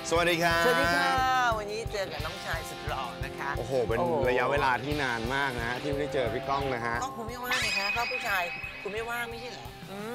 สวัสดีครับสวัสดีค่ะวันนี้เจอกับน้องชายสุดหล่อนะคะโอ้โหเป็นระยะเวลาที่นานมากนะฮะที่ไม่ได้เจอพี่ก้องนะฮะก็คุณไม่ว่างไงคะก็ผู้ชายคุณไม่ว่างไม่ใช่เหรอ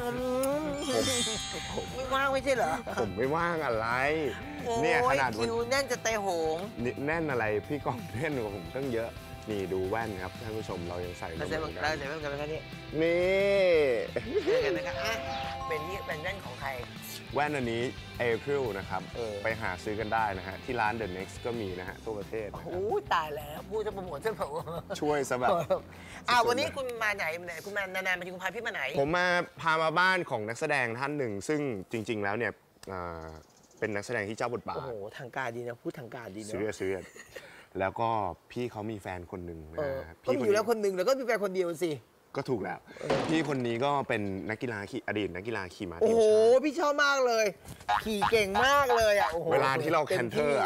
ผมไม่ว่างไม่ใช่เหรอผมไม่ว่างอะไรเนี่ยขนาดคิวแน่นจะเตะหงแน่นอะไรพี่ก้องแน่นกว่าผมตั้งเยอะนี่ดูแว่นครับท่านผู้ชมเรายังใส่เราใส่แว่นกันไหมคะนี่นี่กันนะครับเป็นแว่นของใครแว่นอันนี้ April นะครับไปหาซื้อกันได้นะฮะที่ร้าน The Next ก็มีนะฮะทั่วประเทศโอ้ตายแล้วพูดจะโปรโมทจะบอกช่วยซะแบบวันนี้คุณมาไหนคุณมานานๆมาคุณพาพี่มาไหนผมพามาบ้านของนักแสดงท่านหนึ่งซึ่งจริงๆแล้วเนี่ยเป็นนักแสดงที่เจ้าบทบาทโอ้โหทางการดีนะพูดทางการดีนะซื้อแล้วก็พี่เขามีแฟนคนหนึ่งนะก็มีอยู่แล้วคนหนึ่งแล้วก็มีแฟนคนเดียวสิก็ถูกแล้วพี่คนนี้ก็เป็นนักกีฬาอดีตนักกีฬาขี่ม้าโอ้โหพี่ชอบมากเลยขี่เก่งมากเลยอ่ะเวลาที่เราแคนเทอร์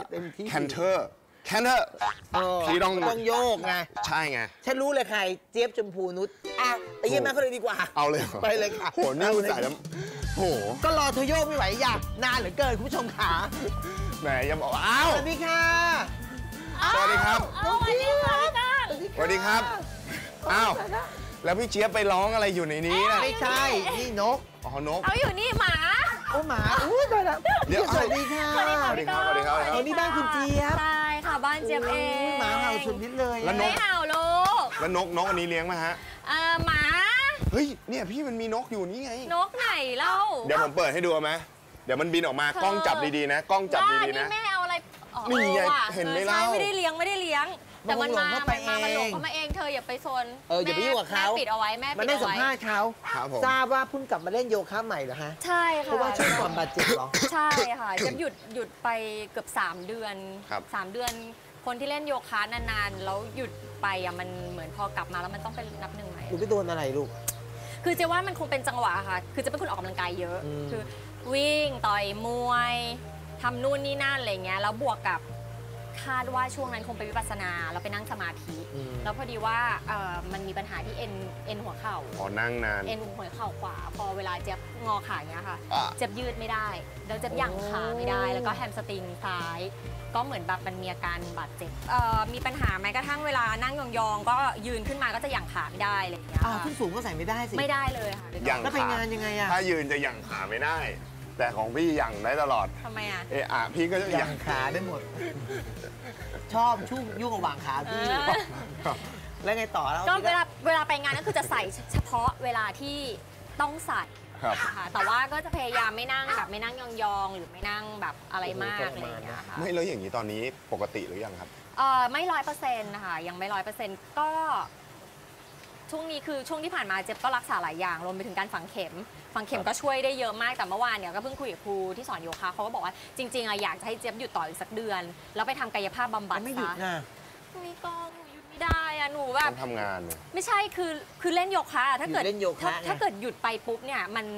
พี่ต้องโยกไงใช่ไงฉันรู้เลยใครเจี๊ยบชมพูนุชไปเยี่ยมแม่เขาเลยดีกว่าเอาเลยไปเลยค่ะโหนี่อุตส่าห์โหก็รอเธอโยกไม่ไหวอยากนานเหลือเกินคุณผู้ชมขาแหมอย่าบอกอ้าวสวัสดีค่ะสวัสดีครับสวัสดีค่ะสวัสดีครับอ้าวแล้วพี่เจี๊ยบไปร้องอะไรอยู่ในนี้นะไม่ใช่นี่นกนกเอาอยู่นี่หมาหมาอุ้ยตายแล้วเดี๋ยวสวัสดีค่ะสวัสดีครับนี่บ้านคุณเจี๊ยบใช่ค่ะบ้านเจี๊ยบเองหมาเห่าสุดฤทธิ์เลยแล้วไม่เห่าลูกแล้วนกอันนี้เลี้ยงไหมฮะหมาเฮ้ยเนี่ยพี่มันมีนกอยู่นี่ไงนกไหนเล่าเดี๋ยวผมเปิดให้ดูไหมเดี๋ยวมันบินออกมากล้องจับดีๆนะกล้องจับดีๆนะแม่เอาอะไรนี่ไงเห็นไหมเล่าไม่ได้เลี้ยงแต่มันมาหลงเข้ามาเองเธออย่าไปโซนอย่าไปยุ่งกับเขาแม่ปิดเอาไว้แม่ปิดเอาไว้มันได้สัมภาษณ์เขาทราบว่าเพิ่งกลับมาเล่นโยคะใหม่เหรอฮะใช่ค่ะเพราะว่าช่วงก่อนบาดเจ็บหรอใช่ค่ะจะหยุดไปเกือบ3 เดือน3 เดือนคนที่เล่นโยคะนานๆแล้วหยุดไปมันเหมือนพอกลับมาแล้วมันต้องเป็นนับหนึ่งใหม่ลูกไปโดนอะไรลูกคือจะว่ามันคงเป็นจังหวะค่ะคือจะเป็นคนออกกำลังกายเยอะคือวิ่งต่อยมวยทำนู่นนี่นั่นอะไรเงี้ยแล้วบวกกับคาดว่าช่วงนั้นคงไปวิปัสสนาเราไปนั่งสมาธิแล้วพอดีว่ามันมีปัญหาที่เอ็นหัวเข่านั่งนานเอ็นหัวเข่าขวาพอเวลาเจ็บงอขาอย่างเงี้ยค่ะเจ็บยืดไม่ได้แล้วเจ็บยั่งขาไม่ได้แล้วก็แฮมสตริงซ้ายก็เหมือนแบบมันมีอาการบาดเจ็บมีปัญหาแม้กระทั่งเวลานั่งยองๆก็ยืนขึ้นมาก็จะยั่งขาไม่ได้อะไรอย่างเงี้ยขึ้นสูงก็ใส่ไม่ได้สิไม่ได้เลยค่ะแล้วไปงานยังไงอะถ้ายืนจะยั่งขาไม่ได้แต่ของพี่ยั่งได้ตลอดทำไมอะพี่ก็จะยั่งขาได้หมดชอบชุ่มยุ่งกับหว่างขาพี่แล้วไงต่อแล้วก็เวลาไปงานก็คือจะใส่เฉพาะเวลาที่ต้องใส่ค่ะแต่ว่าก็จะพยายามไม่นั่งยองๆหรือไม่นั่งแบบอะไรมากอะไรอย่างเงี้ยค่ะไม่แล้วอย่างนี้ตอนนี้ปกติหรือยังครับไม่100%นะคะยังไม่100%ก็ช่วงนี้คือช่วงที่ผ่านมาเจ็บก็รักษาหลายอย่างรวมไปถึงการฝังเข็มก็ช่วยได้เยอะมากแต่เมื่อวานเนี่ยก็เพิ่งคุยกับครูที่สอนโยคะเขาก็บอกว่าจริงๆอยากจะให้เจ็บหยุดต่ออีกสักเดือนแล้วไปทำกายภาพบำบัดไม่หยุดนะไม่ก็หยุดไม่ได้อะหนูแบบทำงานไม่ใช่คือเล่นโยคะถ้าเกิดหยุดไปปุ๊บเนี่ยมัน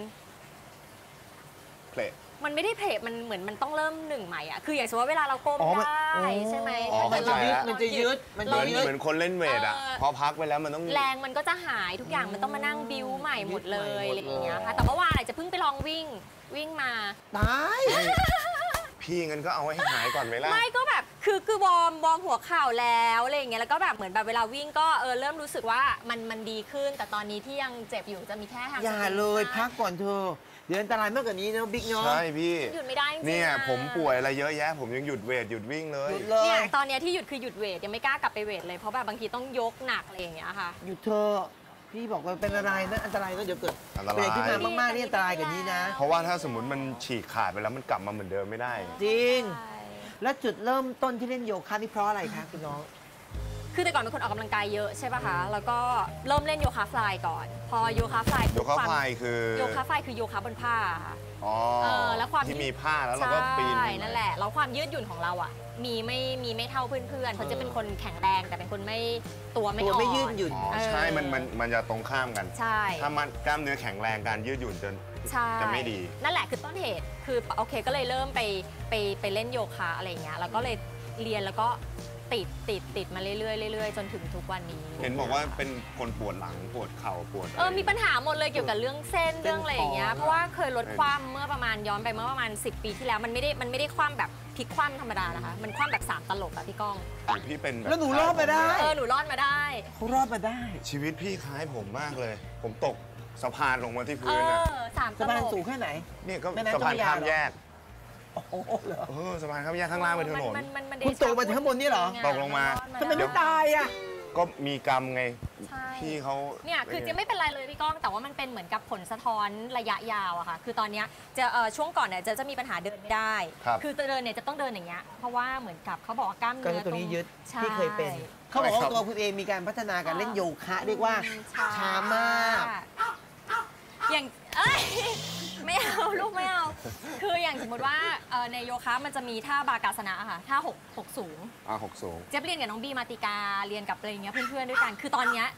มันไม่ได้เพลมันเหมือนมันต้องเริ่มหนึ่งใหม่อ่ะคืออย่างสมมติว่าเวลาเราก้มได้ใช่ไหมมันจะยืดเหมือนคนเล่นเวทอ่ะพอพักไปแล้วมันต้องแรงมันก็จะหายทุกอย่างมันต้องมานั่งบิ้วใหม่หมดเลยอะไรอย่างเงี้ยค่ะแต่เมื่อวานจะเพิ่งไปลองวิ่งมาตายพี่งั้นก็เอาให้หายก่อนไหมล่ะไม่ก็แบบคือวอร์มหัวเข่าแล้วอะไรอย่างเงี้ยแล้วก็แบบเหมือนแบบเวลาวิ่งก็เริ่มรู้สึกว่ามันดีขึ้นแต่ตอนนี้ที่ยังเจ็บอยู่จะมีแค่แฮมสตริงอย่าเลยพักก่อนเธอเดี๋ยวอันตรายมากกว่านี้นะบิ๊กเนาะใช่พี่หยุดไม่ได้จริงเนี่ยผมป่วยอะไรเยอะแยะผมยังหยุดเวทหยุดวิ่งเลยเนี่ยตอนนี้ที่หยุดคือหยุดเวทยังไม่กล้ากลับไปเวทเลยเพราะแบบบางทีต้องยกหนักอะไรอย่างเงี้ยค่ะหยุดเธอพี่บอกว่าเป็นอะไรนะอันตรายก็เดี๋ยวเกิดเบรกขึ้นมามากๆนี่อันตรายกว่านี้นะเพราะว่าถ้าสมมติมันฉีกขาดไปแล้วมันกลับมาเหมือนเดิมไม่ได้จริงและจุดเริ่มต้นที่เล่นโยคะนี่เพราะอะไรคะคุณน้องคือแต่ก่อนเป็นคนออกกำลังกายเยอะใช่ป่ะคะแล้วก็เริ่มเล่นโยคะฟลายก่อนพอโยคะฟลายคือโยคะฟลายคือโยคะบนผ้าค่ะแล้วความที่มีผ้าแล้วเราก็ปีนนั่นแหละแล้วความยืดหยุ่นของเราอ่ะมีไม่เท่าเพื่อนๆเขาจะเป็นคนแข็งแรงแต่เป็นคนตัวไม่อ่อนไม่ยืดหยุ่นใช่มันจะตรงข้ามกันใช่ถ้ามันกล้ามเนื้อแข็งแรงการยืดหยุ่นจะไม่ดีนั่นแหละคือต้นเหตุคือโอเคก็เลยเริ่มไปเล่นโยคะอะไรอย่างเงี้ยแล้วก็เลยเรียนแล้วก็ติดมาเรื่อยๆจนถึงทุกวันนี้เห็นบอกว่าเป็นคนปวดหลังปวดเข่าปวดมีปัญหาหมดเลยเกี่ยวกับเรื่องเส้นเรื่องอะไรอย่างเงี้ยเพราะว่าเคยลดความเมื่อประมาณย้อนไปเมื่อประมาณ10 ปีที่แล้วมันไม่ได้ความแบบพลิกคว่ำธรรมดานะคะมันคว่ำแบบ3 ตลบอะพี่ก้องพี่เป็นแบบแล้วหนูรอดมาได้หนูรอดมาได้เขารอดมาได้ชีวิตพี่คล้ายผมมากเลย ผมตกสะพานลงมาที่เอพื้นนะอ3 ตสะลพานบสูงแค่ไหนเนี่ยก็แม่น้ำสะพานข้ามเจ้าพระยาเหรอแยกโอ้โหเหรอสะพานข้ามแยกข้างล่างเป็นถนนมันคุณตกมาถึงข้างบนนี่เหรอตกลงมาทำไมไม่ตายอ่ะก็มีกรรมไงใช่พี่เขาเนี่ยคือจะไม่เป็นไรเลยพี่ก้องแต่ว่ามันเป็นเหมือนกับผลสะท้อนระยะยาวอะค่ะคือตอนเนี้ยจะช่วงก่อนเนี่ยจะมีปัญหาเดินไม่ได้ครับคือจะเดินเนี่ยจะต้องเดินอย่างเงี้ยเพราะว่าเหมือนกับเขาบอกว่ากล้ามก็เนื้คือ อตรงนี้ยึดใช่ที่เคยเป็น เขาบอกว่าตัวคุณเองมีการพัฒนาการเล่นโยคะเรียกว่าช้ามากอย่างเอ้ยไม่เอาลูกไม่เอา คืออย่างสมมติว่าในโยคะมันจะมีท่าบากาสนะค่ะท่าหกสูง 6 สูงเจ๊ยบเรียนกับน้องบีมาติกาเรียนกับอะไรอย่างเงี้ยเพื่อนๆด้วยกัน คือตอนเนี้ย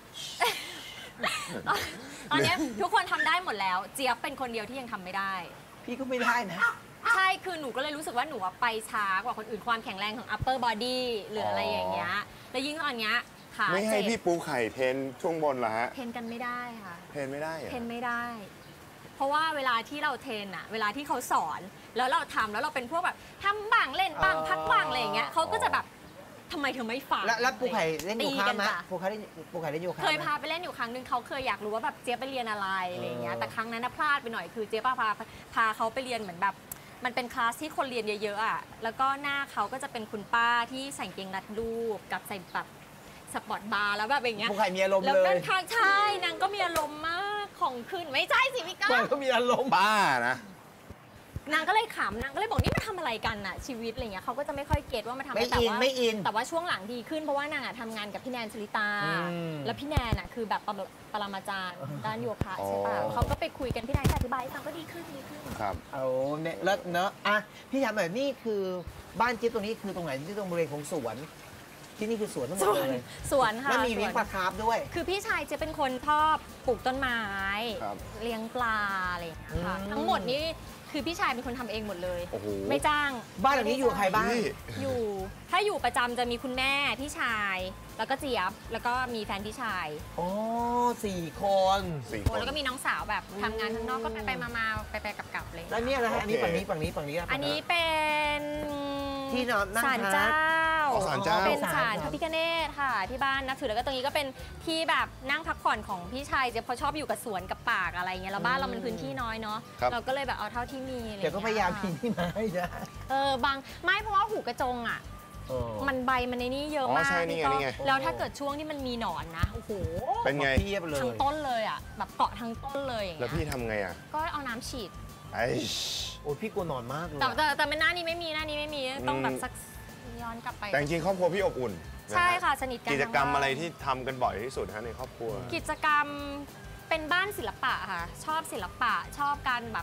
ตอนเนี้ยทุกคนทำได้หมดแล้วเจี๊ยบเป็นคนเดียวที่ยังทำไม่ได้พี่ก็ไม่ได้นะใช่คือหนูก็เลยรู้สึกว่าหนูอะไปช้ากว่าคนอื่นความแข็งแรงของ upper body หรืออะไรอย่างเงี้ยแล้วยิ่งตอนเนี้ยขาไม่ให้เจ็บพี่ปูไข่เทรนช่วงบนเหรอฮะเทรนกันไม่ได้ค่ะเทรนไม่ได้เหรอเทรนไม่ได้ เพราะว่าเวลาที่เราเทรนอะเวลาที่เขาสอนแล้วเราทำแล้วเราเป็นพวกแบบทำบ้างเล่นบ้างพักบ้างอะไรอย่างเงี้ยเขาก็จะแบบทำไมเธอไม่ฟังแล้วปูไข่เล่นโยคะตีกัไหมจ้ปูไข่เล่นโยคะเคยพาไปเล่นอยู่ครั้งหนึ่งเขาเคยอยากรู้ว่าแบบเจี๊ยบไปเรียนอะไรอะไรอย่างเงี้ยแต่ครั้งนั้นน่ะพลาดไปหน่อยคือเจี๊ยบพาเขาไปเรียนเหมือนแบบมันเป็นคลาสที่คนเรียนเยอะๆอ่ะแล้วก็หน้าเขาก็จะเป็นคุณป้าที่ใส่กางเกงรัดรูปกับใส่แบบสปอร์ตบาร์แล้วแบบอย่างเงี้ยปูไข่มีอารมณ์แล้วเลด้าย นข้างใช่นางก็มีอารมณ์มากของขึ้นไม่ใช่สิพี่ก้ามันก็มีอารมณ์ป้านะนางก็เลยขำนางก็เลยบอกนี่มาทำอะไรกันน่ะชีวิตอะไรเงี้ยเขาก็จะไม่ค่อยเก็ตว่ามาทำอะไรแต่ว่าไม่อินแต่ว่าช่วงหลังดีขึ้นเพราะว่านางอะทำงานกับพี่แนนชลิตา แล้วพี่แนนอะคือแบบปรมาจารย์ด้านโยคะใช่ป่ะอ๋อเขาก็ไปคุยกันพี่แนนก็อธิบายให้ฟังก็ดีขึ้นครับเอาเนี่ยเลิศเนอะอ่ะพี่ถามหน่อยนี่คือบ้านจิ๊บตรงนี้คือตรงไหนที่ตรงบริเวณของสวน ที่นี่คือสวนทั้งหมสดวนเลยสวนค่ะแล้วมีเลี้ยงปลาคาร์ฟด้วยคือพี่ชายจะเป็นคนชอบปลูกต้นไม้ครับเลี้ยงปลาอะไรอย่างเงี้ยค่ะอืมทั้งหมดนี้คือพี่ชายเป็นคนทำเองหมดเลยโอ้โหไม่จ้างบ้านหลังนี้อยู่กับใครบ้างพี่อยู่ถ้าอยู่ประจำจะมีคุณแม่พี่ชาย แล้วก็เจี๊ยบแล้วก็มีแฟนพี่ชายโอ้4 คน 4 คโอ้นแล้วก็มีน้องสาวแบบทำงานข้างนอกก็ไปมาๆไปกลับๆเลยแล้วเนี่ยนะฮะอันนี้โอเคฝั่งนี้ะอันนี้เป็นที่นอนนั่งศาลพัเจ้ากอ๋อศาลเจ้าเป็นศาลศาลพระพิฆเนศค่ะ ที่บ้านนับถือแล้วก็ตรงนี้ก็เป็นที่แบบนั่งพักผ่อนของพี่ชายเจ๊เพราะชอบอยู่กับสวนกับป่าอะไรเงี้ยแล้วบ้านเรามันพื้นที่น้อยเนาะครับเราก็เลยแบบเอาเท่าที่มีอะไรเดี๋ยวก็พยายามพิมพ์ที่มาให้นะบางไม่เพราะว่าหูกระจงอ่ะเออมันใบมันในนี่เยอะอ๋อมากใช่นี่ไงพี่ก้องนี่ไงแล้วถ้าเกิดช่วงที่มันมีหนอนนะโอ้โหเป็นไงเทียบเลยทั้งต้นเลยอ่ะแบบเกาะทั้งต้นเลยอย่างแล้วเงี้พี่ยทำไงอ่ะก็เอาน้ำฉีดไอ้โอ้ยพี่กลัวหนอนมากเลยแต่เป็นหน้านี้ไม่มีต้องแบบสักย้อนกลับไปแต่จริงๆครอบครัวพี่อบอุ่นนฮใช่ค่ะสนิทกันกิจกรรมทั้งบ้านอะไรที่ทำกันบ่อยที่สุดฮะในครอบครัวกิจกรรมเป็นบ้านศิลปะค่ะ ชอบศิลปะชอบการแบบ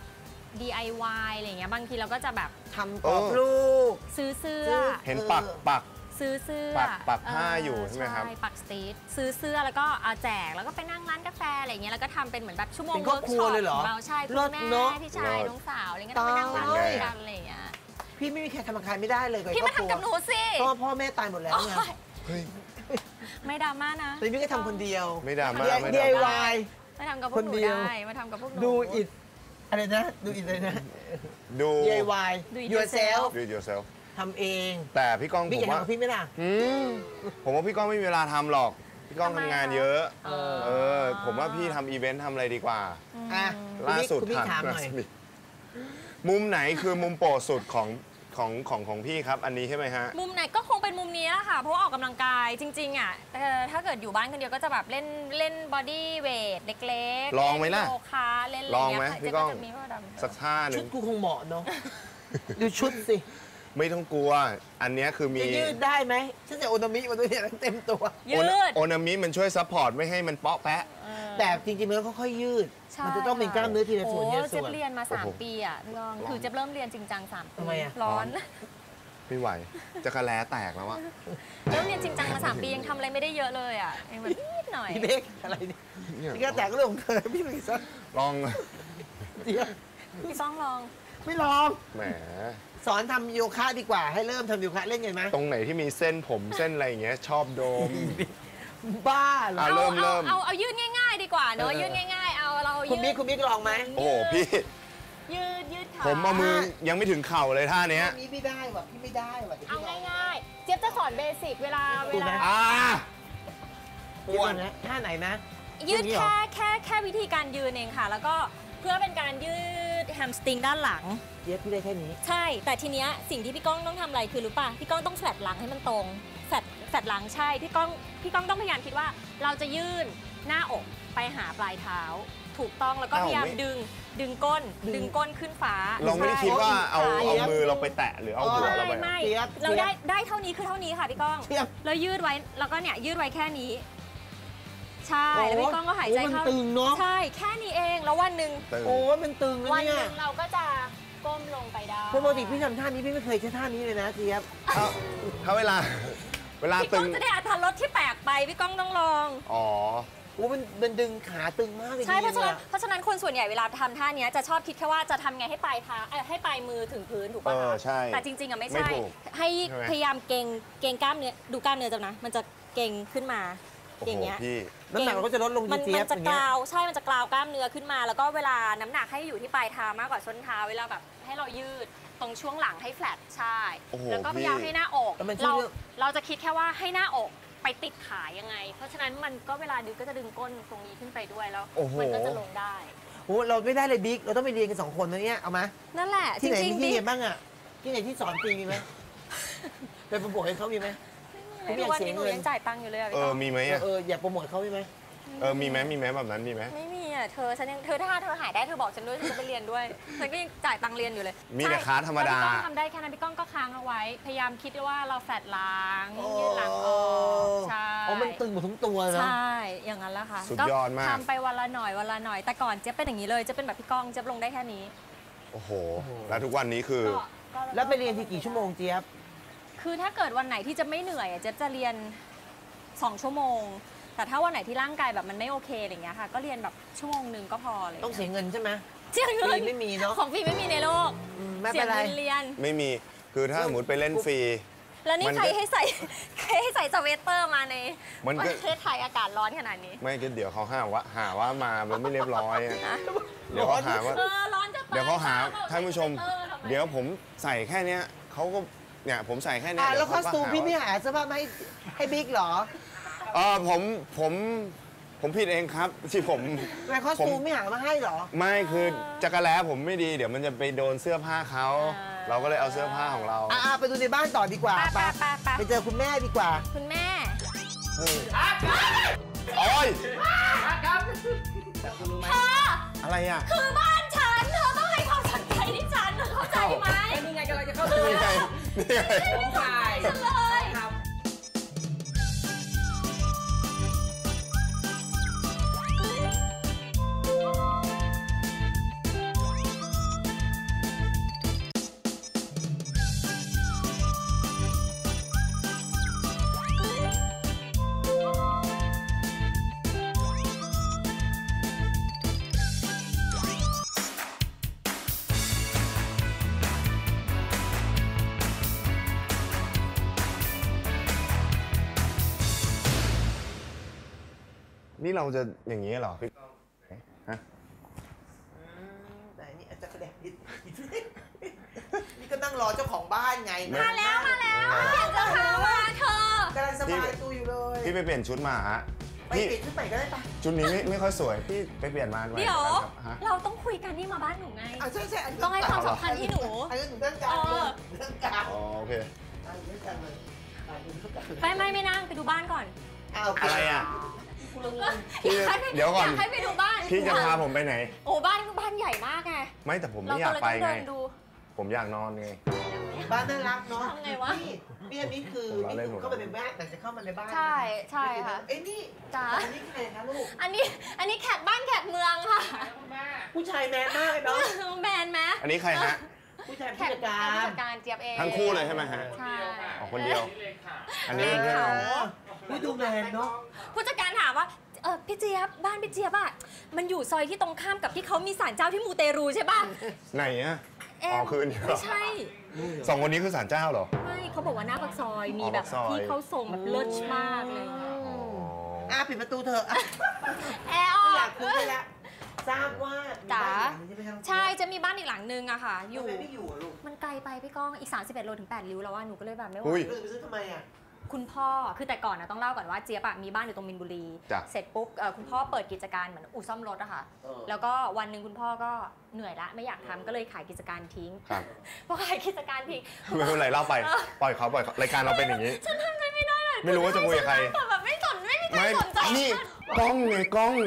DIY อะไรอย่างเงี้ยบางทีเราก็จะแบบทำกรอบรูปซื้อเสื้อเห็นปักซื้อเสื้อปักผ้าอยู่ใช่ไหมครับใช่ปักสตีทซื้อเสื้อแล้วก็เอาแจกแล้วก็ไปนั่งร้านกาแฟอะไรอย่างเงี้ยแล้วก็ทำเป็นเหมือนแบบชั่วโมงเป็นครอบครัวเลยเหรอของเราใช่คุเลิณศแม่เนอะพี่ชายเลิศน้องสาวอะไรเงี้ยต้องไปนั่งร้านตายกันอะไรอย่างเงี้ยพี่ไม่มีใครทำกับใครไม่ได้เลยพี่มาครอบครัวทำกับหนูสิเพราะว่าพ่อแม่ตายหมดแล้วไงโอ๊ยเฮ้ยไม่ดราม่านะแต่พี่ก็ทำคนเดียวไม่ดราม่าไม่ดราม่า DIY มาทำกับพวกหนูคนเดียวได้มาทำกับพวกหนูดูอิดอะไรนะ ดูอิดอะไรนะดู DIY Do it yourself do it yourself ทำเองแต่พี่ก้องพี่ผอยาม กว่าทำกับพี่ไหมล่ะผมว่าพี่ก้องไม่มีเวลาทำหรอก พี่ก้องทำไมทำงานอะเยอะเออเออ ผมว่าพี่ทำอีเวนต์ทำอะไรดีกว่าอ่ะล่าสุดคุณพี่ถามหน่อยมุมไหนคือมุมโปรดสุดของพี่ครับ อันนี้ใช่ไหมฮะมุมไหนก็คงเป็นมุมนี้แหละค่ะ เพราะว่าออกกำลังกายจริง ๆอ่ะถ้าเกิดอยู่บ้านคนเดียวก็จะแบบเล่นบอดี้เวทเล็กๆลองไหมล่ะเนโยคะเล่นอะไรลองเงี้ไหมยพี่ก้องเจ๊จะมีพ่อดำสักท่าหชุนึ่ดงกูคงเหมาะเนาะ ดูชุดสิไม่ต้องกลัว อันเนี้ยคือมีจะยืดได้ไหมฉันจะโอนามิมาด้วยเนี่ยเต็มตัวยืดโอนามิมันช่วยซัพพอร์ตไม่ให้มันเปาะแปะแต่จริงๆมันก็ค่อยๆยืดใช่มันจะต้องเป็นกล้ามเนื้อทีละส่วนทีละโอ้เจ๊ส่วนเรียนมาโอ้โห 3 ปีอ่ะพี่ก้องคือเจ๊เริ่มเรียนจริงจัง3 ปีทำไมอะร้อนไม่ไหว จะกระแลแตกแล้วอะเริ่มเรียนจริงจังมา3 ปียังทำอะไรไม่ได้เยอะเลยอ่ะยังแบบนิดหน่อยพี่เล็กอะไรเนี่ยพี่ก็แต่ก็เรื่องของเธอพี่ไม่ซะลองเดี๋ยวพี่ก้องลองไม่ลองแหมสอนทำโยคะดีกว่า ให้เริ่มทำโยคะเล่นกันไหมตรงไหนที่มีเส้นผมเส้นอะไรอย่างเงี้ยชอบโดมบ้าเหรออ่ะ เริ่มเอายืดง่ายๆดีกว่าเนอะยืดง่ายๆเอาเราคุณยืบิ๊กดคุณบิ๊กลองไหมโอ้โหพี่ยืดเท้ผมเอามือยังไม่ถึงเข่าเลยท่าเนี้ยนี่ไม่ได้ว่ะพี่ไม่ได้ว่ะเอาง่ายๆ เจี๊ยบจะสอนเบสิกเวลาอ้วนนะท่าไหนนะยืดแค่วิธีการยืนเองค่ะ แล้วก็เพื่อเป็นการยืดแฮมสตริงด้านหลังเจี๊ยบพี่ได้แค่นี้ใช่ แต่ทีเนี้ยสิ่งที่พี่ก้องต้องทำอะไรคือรู้ป่ะ พี่ก้องต้องแฟลตหลังให้มันตรงแฟลตหลังใช่ พี่ก้องต้องพยายามคิดว่าเราจะยื่นหน้าอกไปหาปลายเท้า ถูกต้องแล้วก็พยายามดึงก้นขึ้นฟ้าเราไม่ได้คิดว่าเอามือเราไปแตะหรือเอาหัวเราไปไม่เราได้เท่านี้คือเท่านี้ค่ะพี่ก้องแล้วยืดไว้แล้วก็เนี่ยยืดไว้แค่นี้ใช่แล้วพี่ก้องก็หายใจเข้าตึงเนาะใช่แค่นี้เองแล้ววันหนึ่งโอ้มันตึงนะวันเนี่หยนึ่งเราก็จะก้มลงไปได้ปกติพี่ทำท่านี้พี่ไม่เคยใช้ท่านี้เลยนะเจี๊ยบถ้าเวลาพี่ตึก้อง งจะได้อัตรสที่แปลกไปพี่ก้องต้องลองอ๋อโอ้มันดึงขาตึงมากเลยใช่เพราะฉะนั้นคนส่วนใหญ่เวลาทำท่านี้จะชอบคิดแค่ว่าจะทำไงให้ปลายเท้าให้ปลายมือถึงพื้นถูกป่ะคะใช่แต่จริงๆอ่ะไม่ไม่ใช่ถูกให้ใช่ไหมพยายามเกรงกล้ามเนื้อดูกล้ามเนื้อจังนะมันจะเกรงขึ้นมาโอ้อย่างโหเงี้ยพี่น้ำหนักเราก็จะลดลงมันเจี๊ยบจะอย่างกเงี้ยลาวใช่มันจะกลาวกล้ามเนื้อขึ้นมา แล้วก็เวลาน้ำหนักให้อยู่ที่ปลายเท้ามากกว่าส้นเท้าเวลาแบบให้เรายืดตรงช่วงหลังให้แฟลตใช่โอ้โหแล้วก็พยายามพี่ให้หน้าอกแล้วมันช่วยเราจะคิดแค่ว่าให้หน้าอกไปติดขายังไง เพราะฉะนั้นมันก็เวลาดึงก็จะดึงก้นตรงนี้ขึ้นไปด้วยแล้วโอ้โหมันก็จะลงได้โอ้เราไม่ได้เลยบิ๊กเราต้องไปเรียนกัน2 คนนะเนี่ยเอามานั่นแหละจที่ไหนริงมีๆที่ดิเรียนบ้างอ่ะที่ไหนที่สอนฟรีมีไหมไปโปรโมทให้เขามีไหมไม่รู้วันนี้หนูยังจ่ายตังค์อยู่เลยอะพี่ก้องมีไหมอ่ะอย่าโปรโมทเขามีไหมมีไหมแบบนั้นมีไหมไม่มีอ่ะเธอถ้าเธอหายได้เธอบอกฉันด้วยฉันจะไปเรียนด้วยฉันก็ยังจ่ายตังค์เรียนอยู่เลยมีแต่คลาสธรรมดาแล้วพี่ก้องทำได้แค่นั้นพี่ก้องก็ค้างเอาไว้ พยายามคิดว่าเราแฟลตหลังยืดหลังออกใช่อ๋อมันตึงหมดทั้งตัวเนาะใช่อย่างนั้นแหละค่ะสุดยอดมากทำไปวันละหน่อยแต่ก่อนเจ๊เป็นอย่างนี้เลยเจ๊เป็นแบบพี่ก้องเจ๊ลงได้แค่นี้โอ้โห แล้วทุกวันนี้คือก็แล้วไปเรียนที่กี่ชั่วโมงเจี๊ยบคือถ้าเกิดวันไหนที่จะไม่เหนื่อยอะเจ๊จะเรียน2 ชั่วโมง แต่ถ้าวันไหนที่ร่างกายแบบมันไม่โอเคอะไรเงี้ยค่ะ ก็เรียนแบบชั่วโมงหนึ่งก็พอเลยต้องเสียเงินใช่ไหมเสียเงิฟรีนไม่มีเนาะของฟรีไม่มีในโลกไม่เสีเป็ยนไรเงินเรียนไม่มี คือถ้าสมมติไปเล่นฟรีแล้วนี่มันก็ใครให้ใส่ใครให้ใส่สเวตเตอร์มาในมันปก็ระเทศไทยอากาศร้อนขนาดนี้ไม่ก็เดี๋ยวเขาหาว่ามามันไม่เรียบร้อยอะเดี๋ยวเขาหาว่าร้อนจะตายเดี๋ยวเขาหาบอกท่านผู้ชมใส่สวตตอร์ทำไเดี๋ยวผมใส่แค่เนี้ยเขาก็เนี่ยผมใส่แค่เนี้ยแล้วคอสตูมพี่ไม่ไม่หาเสื้อผ้ามาให้บิ๊กเหรอผมผิดเองครับที่ผมทำไมคอสตูมไม่หามาให้เหรอไม่คือจักรแล้ผมไม่ดี เดี๋ยวมันจะไปโดนเสื้อผ้าเขา เราก็เลยเอาเสื้อผ้าของเราไปดูในบ้านต่อดีกว่าไปไปเจอคุณแม่ดีกว่าคุณแม่โอ้ยเธออะไรอ่ะคือบ้านฉันเธอต้องให้ความสนใจที่ฉันเธอเข้าใจไหมนี่ไงกำลังจะเข้านี่ไงนี่ไงผมถ่ายฉันเลยนี่เราจะอย่างนี้เหรอพี่ฮะแต่นี่อาจจะแสดงนิดนี่ก็นั่งรอเจ้าของบ้านไงมาแล้วเดี๋ยวจะพามาเธอกำลังสบายตัวอยู่เลยพี่ไปเปลี่ยนชุดมาฮะไปเปลี่ยนชุดใหม่ก็ได้ปะชุดนี้ไม่ค่อยสวยพี่ไปเปลี่ยนมาเดี๋ยวฮะเราต้องคุยกันนี่มาบ้านหนูไงใช่อันนี้ต้องให้ความสำคัญที่หนูอันนี้หนูเรื่องการเรื่องการอ๋อโอเคเรื่องการเลยเรื่องการไม่นั่งไปดูบ้านก่อนอะไรอ่ะ พี่อยากให้เดี๋ยวก่อนอยากให้ไปดูบ้านพี่จะพาผมไปไหนโอ้บ้านใหญ่มากไงไม่แต่ผมเราไม่อยากก็เลยไปต้องไงเดินดูผมอยากนอนไงบ้านน่ารักเนาะทำไงวะนี่อันนี้คือผมล้อเล่นเข้าไปในบ้านแต่จะเข้ามาในบ้านใช่ค่ะเอ้ยนี่จ๋าอันนี้ใครคะลูกอันนี้แขกบ้านแขกเมืองค่ะผู้ชายแมนมากเลยเนาะแมนไหมอันนี้ใครฮะผู้ชายแขผู้กจัดการผู้จัดการเจี๊ยบเองทั้งคู่เลยใช่ไหมฮะใช่อ๋อคนเดียว อันนี้เป็นเพื่อนเขากันผู้ดูแมนเนาะผู้จัดการถามว่าพี่เจี๊ยบบ้านพี่เจี๊ยบอะมันอยู่ซอยที่ตรงข้ามกับที่เขามีศาลเจ้าที่มูเตรูใช่ป่ะไหนอ่ะเอ็มอ๋อคืนนี้เหรอไม่ใช่สองคนนี้คือศาลเจ้าเหรอไม่เขาบอกว่าหน้าปากซอยมีแบบปากซอยที่เขาส่งแบบเลิศมากเลยอ๋อปิดประตูเถอะแอร์อไม่ออยาก กคุยเลยละทราบว่ามีบ้านหลังนึงใช่ไหมครับใช่จะมีบ้านอีกหลังนึงอะค่ะอยู่ทำไมไม่อยู่อะลูกมันไกลไปพี่ก้องอีก31 โลถึง 8 ริ้วแล้วว่าหนูก็เลยแบบไม่ไหวอุ้ยเรื่องไปซื้อทำไมอ่ะคุณพ่อคือแต่ก่อนนะต้องเล่าก่อนว่าเจี๊ยบอะมีบ้านอยู่ตรงมินบุรีจ้ะเสร็จปุ๊บคุณพ่อเปิดกิจการเหมือนอู่ซ่อมรถอะค่ะ แล้วก็วันหนึ่งคุณพ่อก็เหนื่อยละไม่อยากทำก็เลยขายกิจการทิ้งครับพอขายกิจการทิ้งไม่เป็นไรเล่าไป ปล่อยเขารายการเราเป็นอย่างนี้ฉันทำอะไรไม่ได้เลยไม่รู้ว่าจะคุยกับใครแต่แบบไม่มีใครสนใจนี่กล้องไง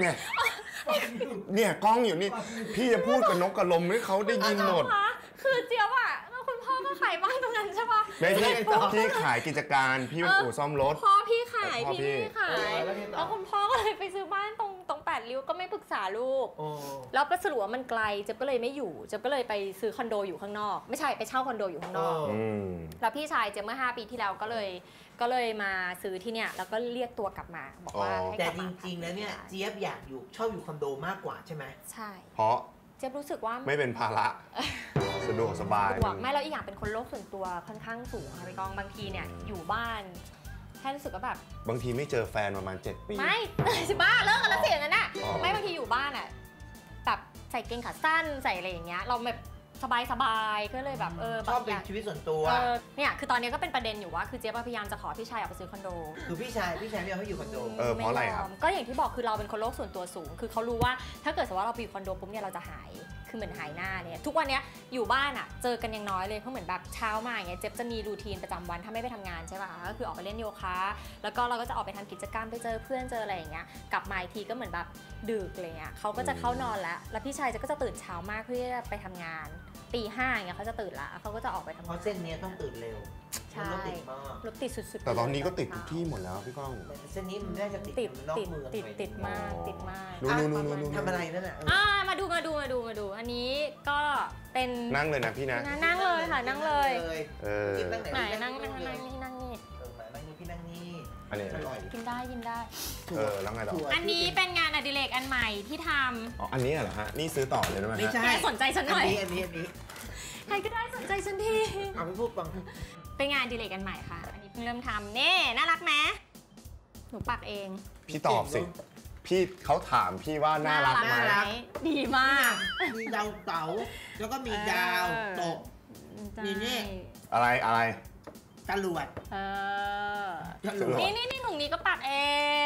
เนี่ยกล้องอยู่นี่ พี่จะพูดกับนกกระลมให้เขาได้ยินหมดคะคือเจี๊ยบอะแล้วคุณพ่อก็ขายบ้านตรงนั้นใช่ปะในที่ขายกิจการพี่เป็นอู่ซ่อมรถพ่อพี่ขายพ่อพี่พี่ขายแล้วคุณพ่อก็เลยไปซื้อบ้านตรง8 ริ้วก็ไม่ปรึกษาลูก แล้วก็สรุปว่ามันไกลเจ๊บก็เลยไม่อยู่เจ๊บก็เลยไปซื้อคอนโดอยู่ข้างนอกไม่ใช่ไปเช่าคอนโดอยู่ข้างนอก แล้วพี่ชายเจ๊บเมื่อ5 ปีที่แล้วก็เลยมาซื้อที่เนี่ยแล้วก็เรียกตัวกลับมาบอกว่าให้แต่กลับจมาริงๆแล้วเนี่ยเจี๊ยบอยากอยู่ชอบอยู่คอนโดมากกว่าใช่ไหมใช่เพราะเจ๊บรู้สึกว่าไม่เป็นภาระสะดวกสบายไม่แล้วอีกอย่างเป็นคนโลกส่วนตัวค่อนข้างสูงค่ะพี่กองบางทีเนี่ยอยู่บ้านแค่รู้สึกว่าแบบบางทีไม่เจอแฟนประมาณ7 ปีไม่ สิบ้าเลิกกันแล้วเสียงั้นน่ะอ๋อไม่บางทีอยู่บ้านอ่ะแบบใส่เกงขาสั้นใส่อะไรอย่างเงี้ยเราแบบสบายๆก็เลยแบบชอบแบบเป็นชีวิตส่วนตัวเนี่ยคือตอนนี้ก็เป็นประเด็นอยู่ว่าคือเจ๊ยบพยายามจะขอพี่ชายออกไปซื้อคอนโดคือพี่ชายไม่เอาให้อยู่คอนโดเพราะอะไรครับก็อย่างที่บอกคือเราเป็นคนโลกส่วนตัวสูง คือเขารู้ว่าถ้าเกิดสมมติว่าเราไปอยู่คอนโดปุ๊บเนี่ยเราจะหายคือเหมือนหายหน้าเนี่ยทุกวันเนี้ยอยู่บ้านอ่ะเจอกันยังน้อยเลยเพราะเหมือนแบบเช้ามาอย่างเงี้ยเจ๊บจะมีรูทีนประจำวันถ้าไม่ไปทำงานใช่ป่ะก็คือออกไปเล่นโยคะแล้วก็เราก็จะออกไปทำกิจกรรมไปเจอเพื่อนเจออะไรอย่างเงี้ยกลับมาอีกทีก็เหมือนแบบดึกอะไรเงี้ยเขาก็จะเข้านอนแล้วพี่ชายก็จะตื่นเช้ามากเพื่อไปทำงานตี 5อย่างเงี้ยเขาจะตื่นละเขาก็จะออกไปทำเพราะเส้นนี้ต้องตื่นเร็วใช่รถติดมากรถติดสุดๆแต่ตอนนี้ก็ติดทุกที่หมดแล้วพี่ก้องแต่เส้นนี้มันน่าจะติดติดนอกติดเมืองติดมากติดมากนู่นๆๆๆทำอะไรนั่นน่ะมาดูอันนี้ก็เป็นนั่งเลยนะพี่นะนั่งเลยค่ะนั่งเลยกินนั่งไหนไหนนั่งเลยนี่นั่งนี่มานั่งนี่พี่นั่งนี่อันนี้อร่อยกินได้แล้วไงต่ออันนี้เป็นงานอดิเรกอันใหม่ที่ทอ๋ออันนี้เหรอฮะนี่ซื้อต่อเลยได้ไหมไม่ฮะใช่ำแกสนใจฉันหน่อยอันนี้ใครก็ได้สนใจฉันทีเอาไปพูดบังเป็นงานอดิเรกอันใหม่ค่ะ อันนี้เพิ่งเริ่มทำนี่น่ารักไหมหนูปักเองพี่ตอบสิพี่เขาถามพี่ว่าน่ารักไหมดีมากมีดาวเต๋าแล้วก็มีดาวตก มีนี่อะไรจรวดจรวดนี่ถุงนี้ก็ปักเอง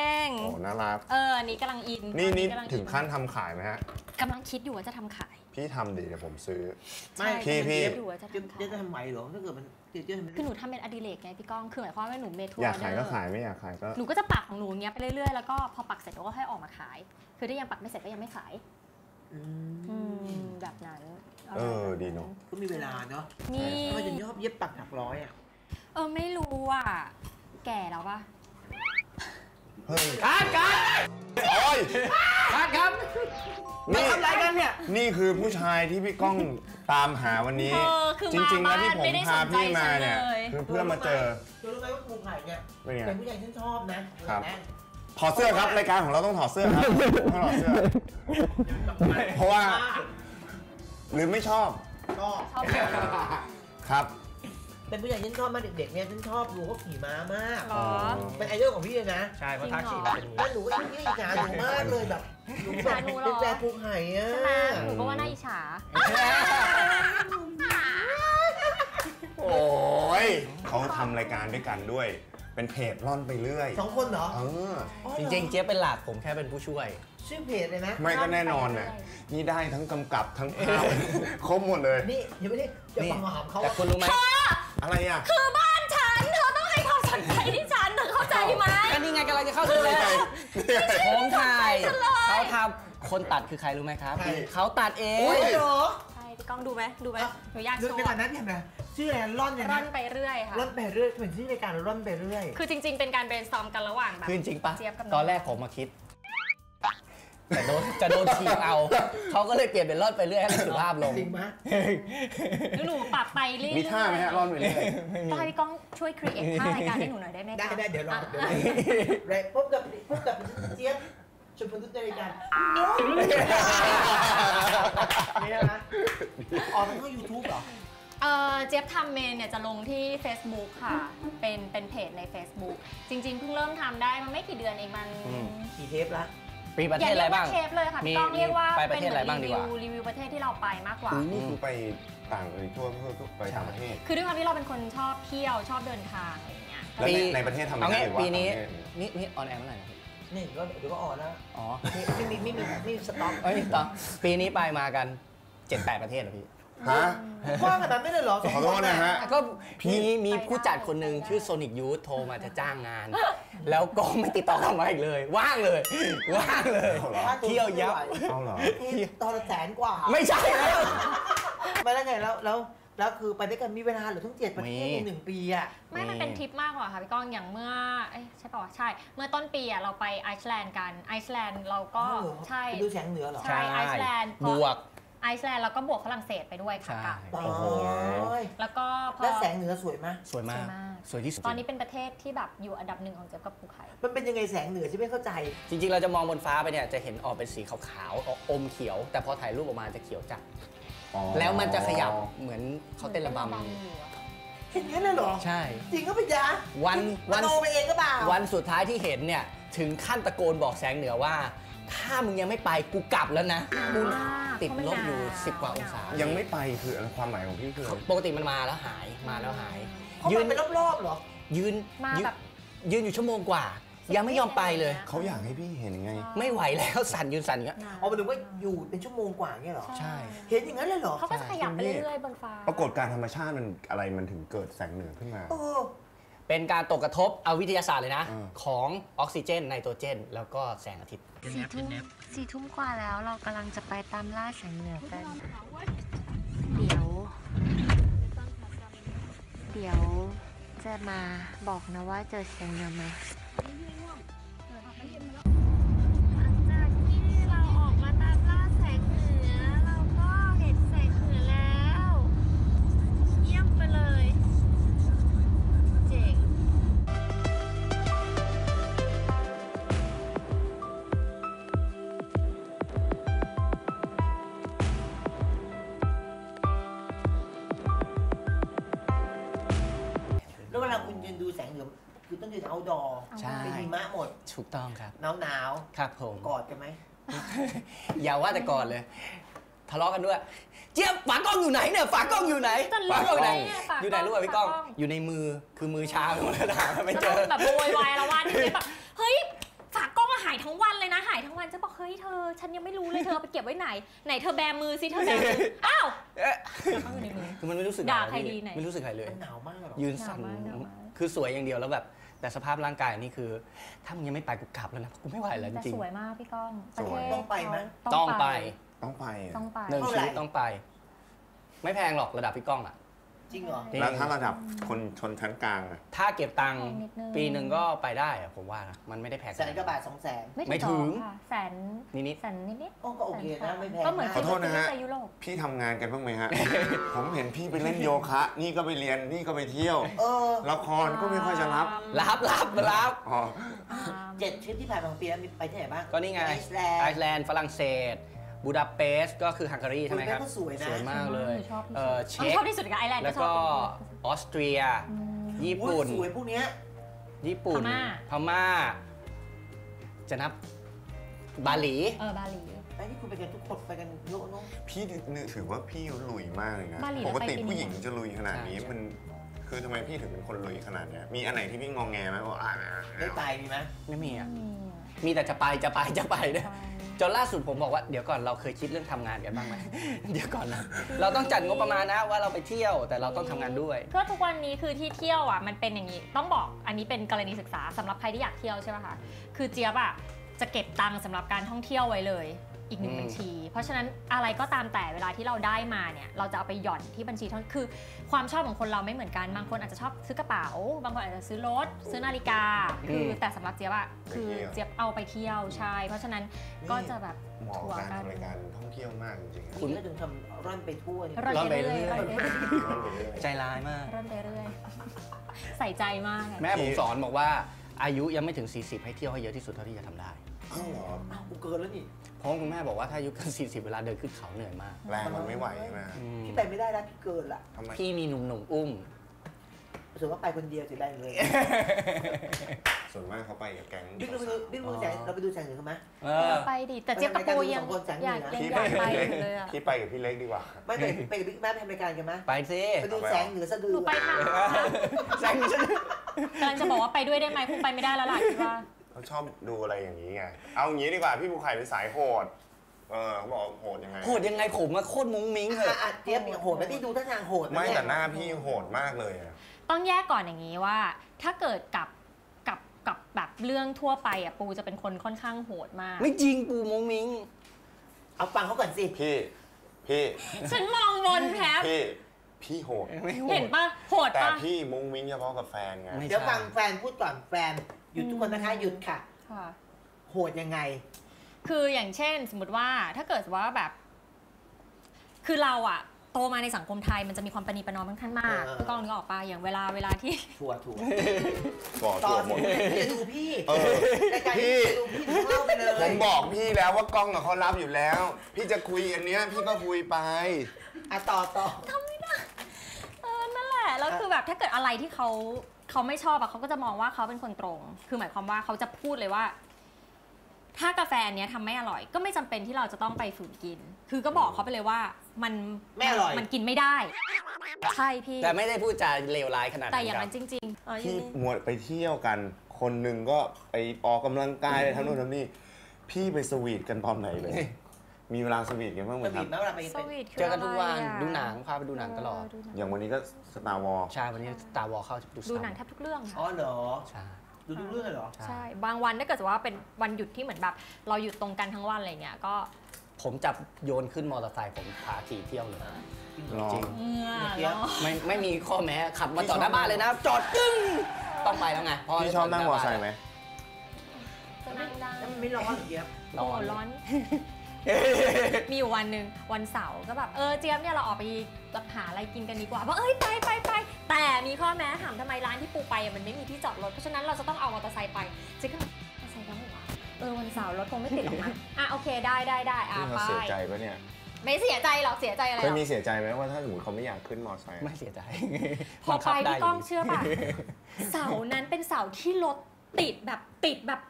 โอ้น่ารักอันนี้กำลังอินนี่กำลัอิถึงขั้นทำขายไหมฮะกำลังคิดอยู่ว่าจะทำขายพี่ทำดิเดี๋ยวผมซื้อไม่พี่เจี๊ยบอยู่ว่าจะทำขายจะทำไหวเหรอถ้าเกิดมันเจี๊ยบทำคือหนูทำเป็นอดิเรกไงพี่ก้อง คือหมายความว่าหนูเมทัวร์อยากขายก็ขายไม่อยากขายก็หนูก็จะปักของหนูอย่างเงี้ยไปเรื่อยๆ แล้วก็พอปักเสร็จหนูก็ค่อยออกมาขาย คือถ้ายังปักไม่เสร็จก็ยังไม่ขาย แบบนั้นดีเนาะก็มีเวลาเนาะนี่ทำไมถึงชอบเย็บปักถักร้อยอ่ะไม่รู้อ่ะ แก่แล้วปะเฮ้ยการโอ้ยครับมาทำอะไรกันเนี่ยนี่คือผู้ชายที่พี่ก้องตามหาวันนี้คือจริงๆแล้วที่ผมไม่ได้สพานใจพี่มาฉันเนี่ยเลยคือเพื่อมาเจอรู้ไหมว่าครูไผ่เนี่ยเป็นไงเป็นผู้ใหญ่ที่ชอบนะครับถอดเสื้อครับรายการของเราต้องถอดเสื้อครับต้องถอดเสื้อ เพราะว่า หรือไม่ชอบชอบชอบครับเป็นผู้ใหญ่ที่ชอบมากเด็กๆเนี่ยฉันชอบดูเขาขี่ม้ามากเหรอเป็นไอดอลของพี่เลยนะใช่เพราะทักษิณเป็นแล้วหนูก็ที่อิจฉาหนูมากเลยแบบหนูแบบเป็นแฟนครูไผ่อะใช่ไหมหนูก็ว่าน่าอิจฉาโอ้ยเขาทำรายการด้วยกันด้วย เป็นเพจร่อนไปเรื่อย 2 คนเหรอจริงๆ เจี๊ยบเป็นหลักผมแค่เป็นผู้ช่วยชื่อเพจเลยนะไม่ก็แน่นอนน่ะนี่ได้ทั้งกำกับทั้งภาพครบหมดเลยนี่ยังไม่ได้จะฟังหามเขาแต่คุณรู้ไหมอะไรอ่ะคือบ้านฉัน เธอต้องให้ความสนใจที่ฉันเธอเข้าใจไหมก็นี่ไงกำลังจะเข้าถึงแล้วผมถ่ายเขาทำคนตัดคือใครรู้ไหมครับ เขาตัดเอโอ้งยเหรอใช่พี่ก้องดูไหมหนูอยากดูโชว์ไปก่อนนะพี่เห็นไหมชื่ออะไรร่อนเนี่ยร่อนะนไปเรื่อยค่ะร่อนไปเรื่อยเหมือนชื่อรายการร่อนไปเรื่อยคือจริงๆ เป็นการ brainstorm กันระหว่างแบบคือจริงๆปะเจี๊ยบกับตอนแรกผมมาคิด แต่จะโดนทีมเอา เขาก็เลยเปลี่ยนเป็นรอดไปเรื่อยให้มันสุภาพลงจริงไหมหนูปรับไปเรื่อยๆมีท่าไหมฮะร่อนไปเรื่อยต้องให้พี่ก้องช่วย create ท่ารายการให้หนูหน่อยได้ไหมคะได้เดี๋ยวรออ่ะเดี๋ยวรอพบกับเจี๊ยบชมพูทุกรายการนี่นะออกทาง YouTube เหรอเจี๊ยบทำเมนเนี่ยจะลงที่ Facebook ค่ะ เป็นเพจใน Facebook จริงๆ เพิ่งเริ่มทำได้มันไม่กี่เดือนเองมันกี่เทปละปีประเทศอะไรบ้างอย่าเรียกว่าเทปเลยค่ะพี่ก้องเรียกว่าไปประเทศอะไรบ้างดีกว่ารีวิวประเทศที่เราไปมากกว่านี่คือไปต่างทั่วไปต่างประเทศคือด้วยความที่เราเป็นคนชอบเที่ยวชอบเดินทางอะไรอย่างเงี้ยแล้วในประเทศทำเอาได้งี้หรือว่าปีนี้ต่างประเทศนี่ออนแอร์เมื่อไหร่นะนี่ก็เดี๋ยวก็ออกแล้วอ๋อไม่มีสต็อกเอ้ยต่อปีนี้ไปมากัน 7-8 ประเทศเหรอพี่ฮะกว้างขนาดนั้นไม่ได้เหรอขอโทษนะฮะก็มีผู้จัดคนหนึ่งชื่อ Sonic Youth โทรมาจะจ้างงาน แล้วก็ไม่ติดต่อกลับมาอีกเลย ว่างเลย ว่างเลยเอาเหรอเที่ยวยับเอาเหรอตอนละ100,000 กว่าไม่ใช่แล้วไปแล้วไงแล้วคือไปด้วยกันมีเวลาเหรือทั้ง7 ประเทศใน1 ปีอ่ะไม่มันเป็นทริปมากกว่าค่ะพี่ก้องอย่างเมื่อใช่ป่าววะใช่ เมื่อต้นปีอ่ะเราไปไอซ์แลนด์กันไอซ์แลนด์เราก็ใช่ไปดูแสงเหนือเหรอใช่ไอซ์แลนด์บวกไอซ์แลนด์แล้วก็บวกฝรั่งเศสไปด้วยค่ะกลับโอ้อะไรอย่างเงี้ยยแล้วก็พอแล้วแสงเหนือสวยไหมสวยมาก สวยที่สุดตอนนี้เป็นประเทศที่แบบอยู่อันดับหนึ่งของเจ๊ยบกับภูไข่มันเป็นยังไงแสงเหนือที่ไม่เข้าใจจริงๆ เราจะมองบนฟ้าไปเนี่ย จะเห็นออกเป็นสีขาวๆออกอมเขียว แต่พอถ่ายรูปออกมาจะเขียวจัดอ๋อแล้วมันจะขยับเหมือนเขาเต้นระบอยู่อะเห็นงั้นเลยเหรอำใช่จริงก็ไปยะวันโนไปเองก็เปล่าวันสุดท้ายที่เห็นเนี่ย ถึงขั้นตะโกนบอกแสงเหนือว่า ถ้ามึงยังไม่ไปกูกลับแล้วนะกูติดลบอยู่10 กว่าองศายังไม่ไปคืออะไรความหมายของพี่คืออะไรปกติมันมาแล้วหายมาแล้วหายเขายืไปเป็นรอบๆเหรอยืนมาแบบยืนอยู่ชั่วโมงกว่า ยังไม่ยอมไปเลยเขาอยากให้พี่เห็นไงไม่ไหวแล้วสั่นยืนสั่นอย่างเงี้ยเอาไปดูว่าอยู่เป็นชั่วโมงกว่าเงี้ยเหรอใช่เห็นอย่างนั้นเลยเหรอเขาก็จะขยับไปเรื่อยๆบนฟ้าปรากฏการณ์ธรรมชาติมันอะไรมันถึงเกิดแสงเหนือขึ้นมาเออเป็นการตกกระทบเอาวิทยาศาสตร์เลยนะอืมของออกซิเจนไนโตรเจน แล้วก็แสงอาทิตย์สี่ทุ่มกว่าแล้วเรากำลังจะไปตามล่าแสงเหนือกัน เดี๋ยวจะมาบอกนะว่าเจอแสงเหนือไหมหลังจากที่เราออกมาตามล่าแสงเหนือ เราก็เห็นแสงเหนือแล้ว เยี่ยมไปเลย เจ๋งแล้วเวลาคุณยืนดูแสงเหนือคือต้องยืนเอาดอใช่เป็นหิมะหมดถูกต้องครับหนาวครับผมๆกอดกันไหมอย่าว่าแต่ก่อนเลย ทะเลาะกันด้วย เจี๊ยบฝากล้องอยู่ไหนเนี่ยฝากล้องอยู่ไหนจะรู้ฝากล้องอยู่ไหนเนี่ยฝากกล้องอยู่ไหนรู้ป่ะพี่ก้องฝากกล้องอยู่ในมือคือมือชาไปหมดแล้วหาไม่เจจะอแบบโวยวายแล้วว่าที่แบบเฮ้ยฝากกล้องมาหายทั้งวันเลยนะหายทั้งวันจะบอกเฮ้ยเธอ ฉันยังไม่รู้เลยเธอเอาไปเก็บไว้ไหนไหนเธอแบมือสิเธอแบมืออ้าวเขาอยู่ในมือคือมันไม่รู้สึกด่าอะไรใครดีไหนไม่รู้สึกอะไรเลยมันหนาวมากเหรอยืนสั่นหนาวมากหนาวมากคือสวยอย่างเดียวแล้วแบบ แต่สภาพร่างกายนี่คือ ถ้ามึงยังไม่ไปกูกลับแล้วนะกูไม่ไหวแล้วจแต่ริงสวยมากพี่ก้องประเทศต้องไปไหมเขาต้องไปต้องไปอะต้องไปหนึ่งเท่าชีไหร่วิตต้องไป ไม่แพงหรอกระดับพี่ก้องอ่ะจริงเหรอจริงแล้วถ้าระดับคนชนชั้นกลางอะถ้าเก็บตังค์แพงนิดนึงปีหนึ่งก็ไปได้อะผมว่านะมันไม่ได้แพงแสนกว่าบาท200,000 ไม่ถึงไม่ถึงค่ะแสนนิดแสนนิดโอ้ก็โอเคนะไม่แพงก็เหมือนนะขอโทษนะฮะไปยุโรปพี่ทำงานกันบ้างไหมฮะ ผมเห็นพี่ไปเล่นโยคะ นี่ก็ไปเรียน นี่ก็ไปเที่ยวเออละครก็ไม่ค่อยจะรับรับอ๋อ 7 ทริปที่ผ่านมาของปีแล้วมีไปที่ไหนบ้างก็นี่ไงไอซ์แลนไอด์ซ์แลนด์ฝรั่งเศส บูดาเปสต์ก็คือฮังการีใช่ไหมครับบูดาเปสต์ก็สวยนะสวยมากเลยชอบที่เช็สุดคชอบที่สุดกับไอร์แลนด์แล้วชอบก็ที่สุดออสเตรีย ญี่อุ๊ยปุ่นสวยพวกเนี้ยญี่ปุ่นพม่าพม่า จะนับ บาหลีบาหลีไอ้นี่คุณไปกันทุกคนไปกันเยอะเนาะพี่นึกถือว่าพี่ลุยมากเลยนะบาหลีปกติเราไปปีนี้ผู้หญิงจะลุยขนาดนี้ใช่มัน คือทำไมพี่ถึงเป็นคนลุยขนาดเนี้ย มีอันไหนที่พี่งองแงไหมว่าไม่ได้ไปมีไหมไม่มีอ่ะอืมมีแต่จะไปเนี่ยใช่จนล่าสุดผมบอกว่าเดี๋ยวก่อนเราเคยคิดเรื่องทำงานกันบ้างไหม เดี๋ยวก่อนนะ เราต้องจัดงบประมาณนะว่าเราไปเที่ยวแต่เราต้องทำงานด้วยก็ทุกวันนี้คือที่เที่ยวอ่ะมันเป็นอย่างนี้ต้องบอกอันนี้เป็นกรณีศึกษาสำหรับใครที่อยากเที่ยวใช่ไหมคะคือเจี๊ยบอ่ะจะเก็บตังค์สำหรับการท่องเที่ยวไว้เลยอีกหนึ่งอืมบัญชี เพราะฉะนั้นอะไรก็ตามแต่เวลาที่เราได้มาเนี่ยเราจะเอาไปหย่อนที่บัญชีท่องคือความชอบของคนเราไม่เหมือนกันบางคนอาจจะชอบซื้อกระเป๋า บางคนอาจจะซื้อรถซื้อนาฬิกาคือแต่สำหรับเจี๊ยบอ่ะคือเจี๊ยบเอาไปเที่ยวใช่เพราะฉะนั้นก็จะแบบเหมาะถั่วกับการกันทำรายการท่องเที่ยวมากจริงๆคุณก็ถึงทำร่อนไปทั่วนี่ร่อนไปเรื่อยร่ร่ออน นไปไปเรื่เรื่ออยร่อนไปเรื่อยใจร้ายมากร่อนไปเรื่อยใส่ใจมากอะแม่ผมสอนบอกว่าอายุยังไม่ถึง 40 ให้เที่ยวให้เยอะที่สุดเท่าที่จะทำได้อ้าวเหรออ้าวกูเกินแล้วนี่เพราะว่าคุณแม่บอกว่าถ้าอายุเกิน 40 เวลาเดินขึ้นเขาเหนื่อยมากแรงมันไม่ไหวใช่ไหมอืมพี่ไปไม่ได้แล้วพี่เกินละทำไมพี่มีหนุ่มๆอุ้มส่วนว่าไปคนเดียวจะได้เลยส่วนมากเขาไปกับแก๊งบิ๊กเราไปดูแสงเหนือกันไหมไปดิแต่เจี๊ยบกับปูยังเราไปกันอยาก 2 คนอยากไปอยู่เลยอะพี่ไปกับพี่เล็กดีกว่าไม่ไปกับบิ๊กแม่ไปทำรายการกันไหมไปสิไปดูแสงเหนือสะดืหนูอไปทางแสงฉันกำลังจะบอกว่าไปด้วยได้ไหมคงไปไม่ได้แล้วล่ะคิดว่าเขาชอบดูอะไรอย่างนี้ไง เอาอย่างนี้ดีกว่าพี่ภูไข่เป็นสายโหด เขาบอกโหดยังไงโหดยังไงผมมาโคตรมุ้งมิ้งเลยเจี๊ยบโหดไหมพี่ดูท่าทางโหดไม่แต่หน้าพี่โหดมากเลยอะต้องแยกก่อนอย่างนี้ว่า ถ้าเกิดกับแบบเรื่องทั่วไปอ่ะปูจะเป็นคนค่อนข้างโหดมากไม่จริงปูมุ้งมิ้งเอาฟังเขาก่อนสิพี่ฉันมองบนแพบพี่โหดไม่โหเห็นดปะโหดแต่ปะพี่มุ้งมิ้งเฉพาะกับแฟนไงไม่เดี๋ยวฟังแฟนพูดก่อนแฟนหยุดทุกคนนะคะหยุดค่ะค่ะโหดยังไงคืออย่างเช่นสมมติว่าถ้าเกิดว่าแบบ คือเราอะโตมาในสังคมไทยมันจะมีความประนีประนอมค่อนข้างมากเออพี่ก้องนึกออกปะอย่างเวลาที่ถั่วบอกต่ตัอวหมดพี่จะดูพี่เออรายการนี้จะดูพี่ถึงเล่าไปเลยผมบอกพี่แล้วว่ากล้องกับเขารับอยู่แล้ว พี่จะคุยอันเนี้ยพี่ก็คุยไปต่อนั่นแหละแล้วคือแบบถ้าเกิดอะไรที่เขาไม่ชอบอะเขาก็จะมองว่าเขาเป็นคนตรง คือหมายความว่าเขาจะพูดเลยว่า ถ้ากาแฟอันเนี้ยทำไม่อร่อย ก็ไม่จำเป็นที่เราจะต้องไปฝืนกิน คือก็บอกเขาไปเลยว่ามันไม่อร่อยมันกินไม่ได้ใช่พี่แต่ไม่ได้พูดจาเลวร้ายขนาดนั้นแต่อย่างนั้นคจรับริงๆเออพี่ยังไงหมวดไปเที่ยวกัน คนหนึ่งก็ไปออกกำลังกายไปทำโน่นทำนี่ พี่ไปสวีทกันตอนไหนเลย มีเวลาสวีทกันบ้างไหมสควีรับทไหมเวลาไปสวีทคืเจอกันทุกวันะไรอะดูหนังพาไปดูหนังตลอดดูหนังอย่างวันนี้ก็สตาร์วอลใช่วันนี้ตาวอลเข้าดูดูหนังแทบทุกเรื่องอ๋อค่ะเหรอใช่ดูทุกเรื่องเลยเหรอใช่ บางวันถ้าเกิดว่าเป็นวันหยุดที่เหมือนแบบ เราหยุดตรงกันทั้งวันอะไรเงี้ยก็ผมจับโยนขึ้นมอเตอร์ไซค์ผมพาขี่เที่ยวเลยรอจริงเมื่อเดี๋ยวเนาะไม่มีข้อแม้ขับมาจอดหน้าบ้านเลยนะ จอดกึ้งต้องไปแล้วไงเพราะพี่ชอบนั่งมอเตอร์ไซค์ไหมจะนั่งได้แล้วมันไม่ร้อนเหรอเจี๊ยบโอ้ร้อน มีอยู่วันหนึ่งวันเสาร์ก็แบบเจี๊ยบเนี่ยเราออกไปหาอะไรกินกันดีกว่าบอกไปแต่มีข้อแม้ถามทำไมร้านที่ปูไปอะมันไม่มีที่จอดรถเพราะฉะนั้นเราจะต้องเอามอเตอร์ไซค์ไปเจ๊ก็มอเตอร์ไซค์แล้วเหรอวะวันเสาร์รถคงไม่ติดหรอกนะโอเคได้พี่เขาไปเสียใจปะเนี่ยไม่เสียใจหรอกเสียใจอะไรหเครยอกมีเสียใจไหมว่าถ้าสมมติเขาไม่อยากขึ้นมอเตอร์ไซค์ไม่เสียใจพอไปพี่ก้องเชื่อ ป่ะยู่ดีเสาร์นั้นเป็นเสาร์ที่รถติดแบบติดแบบ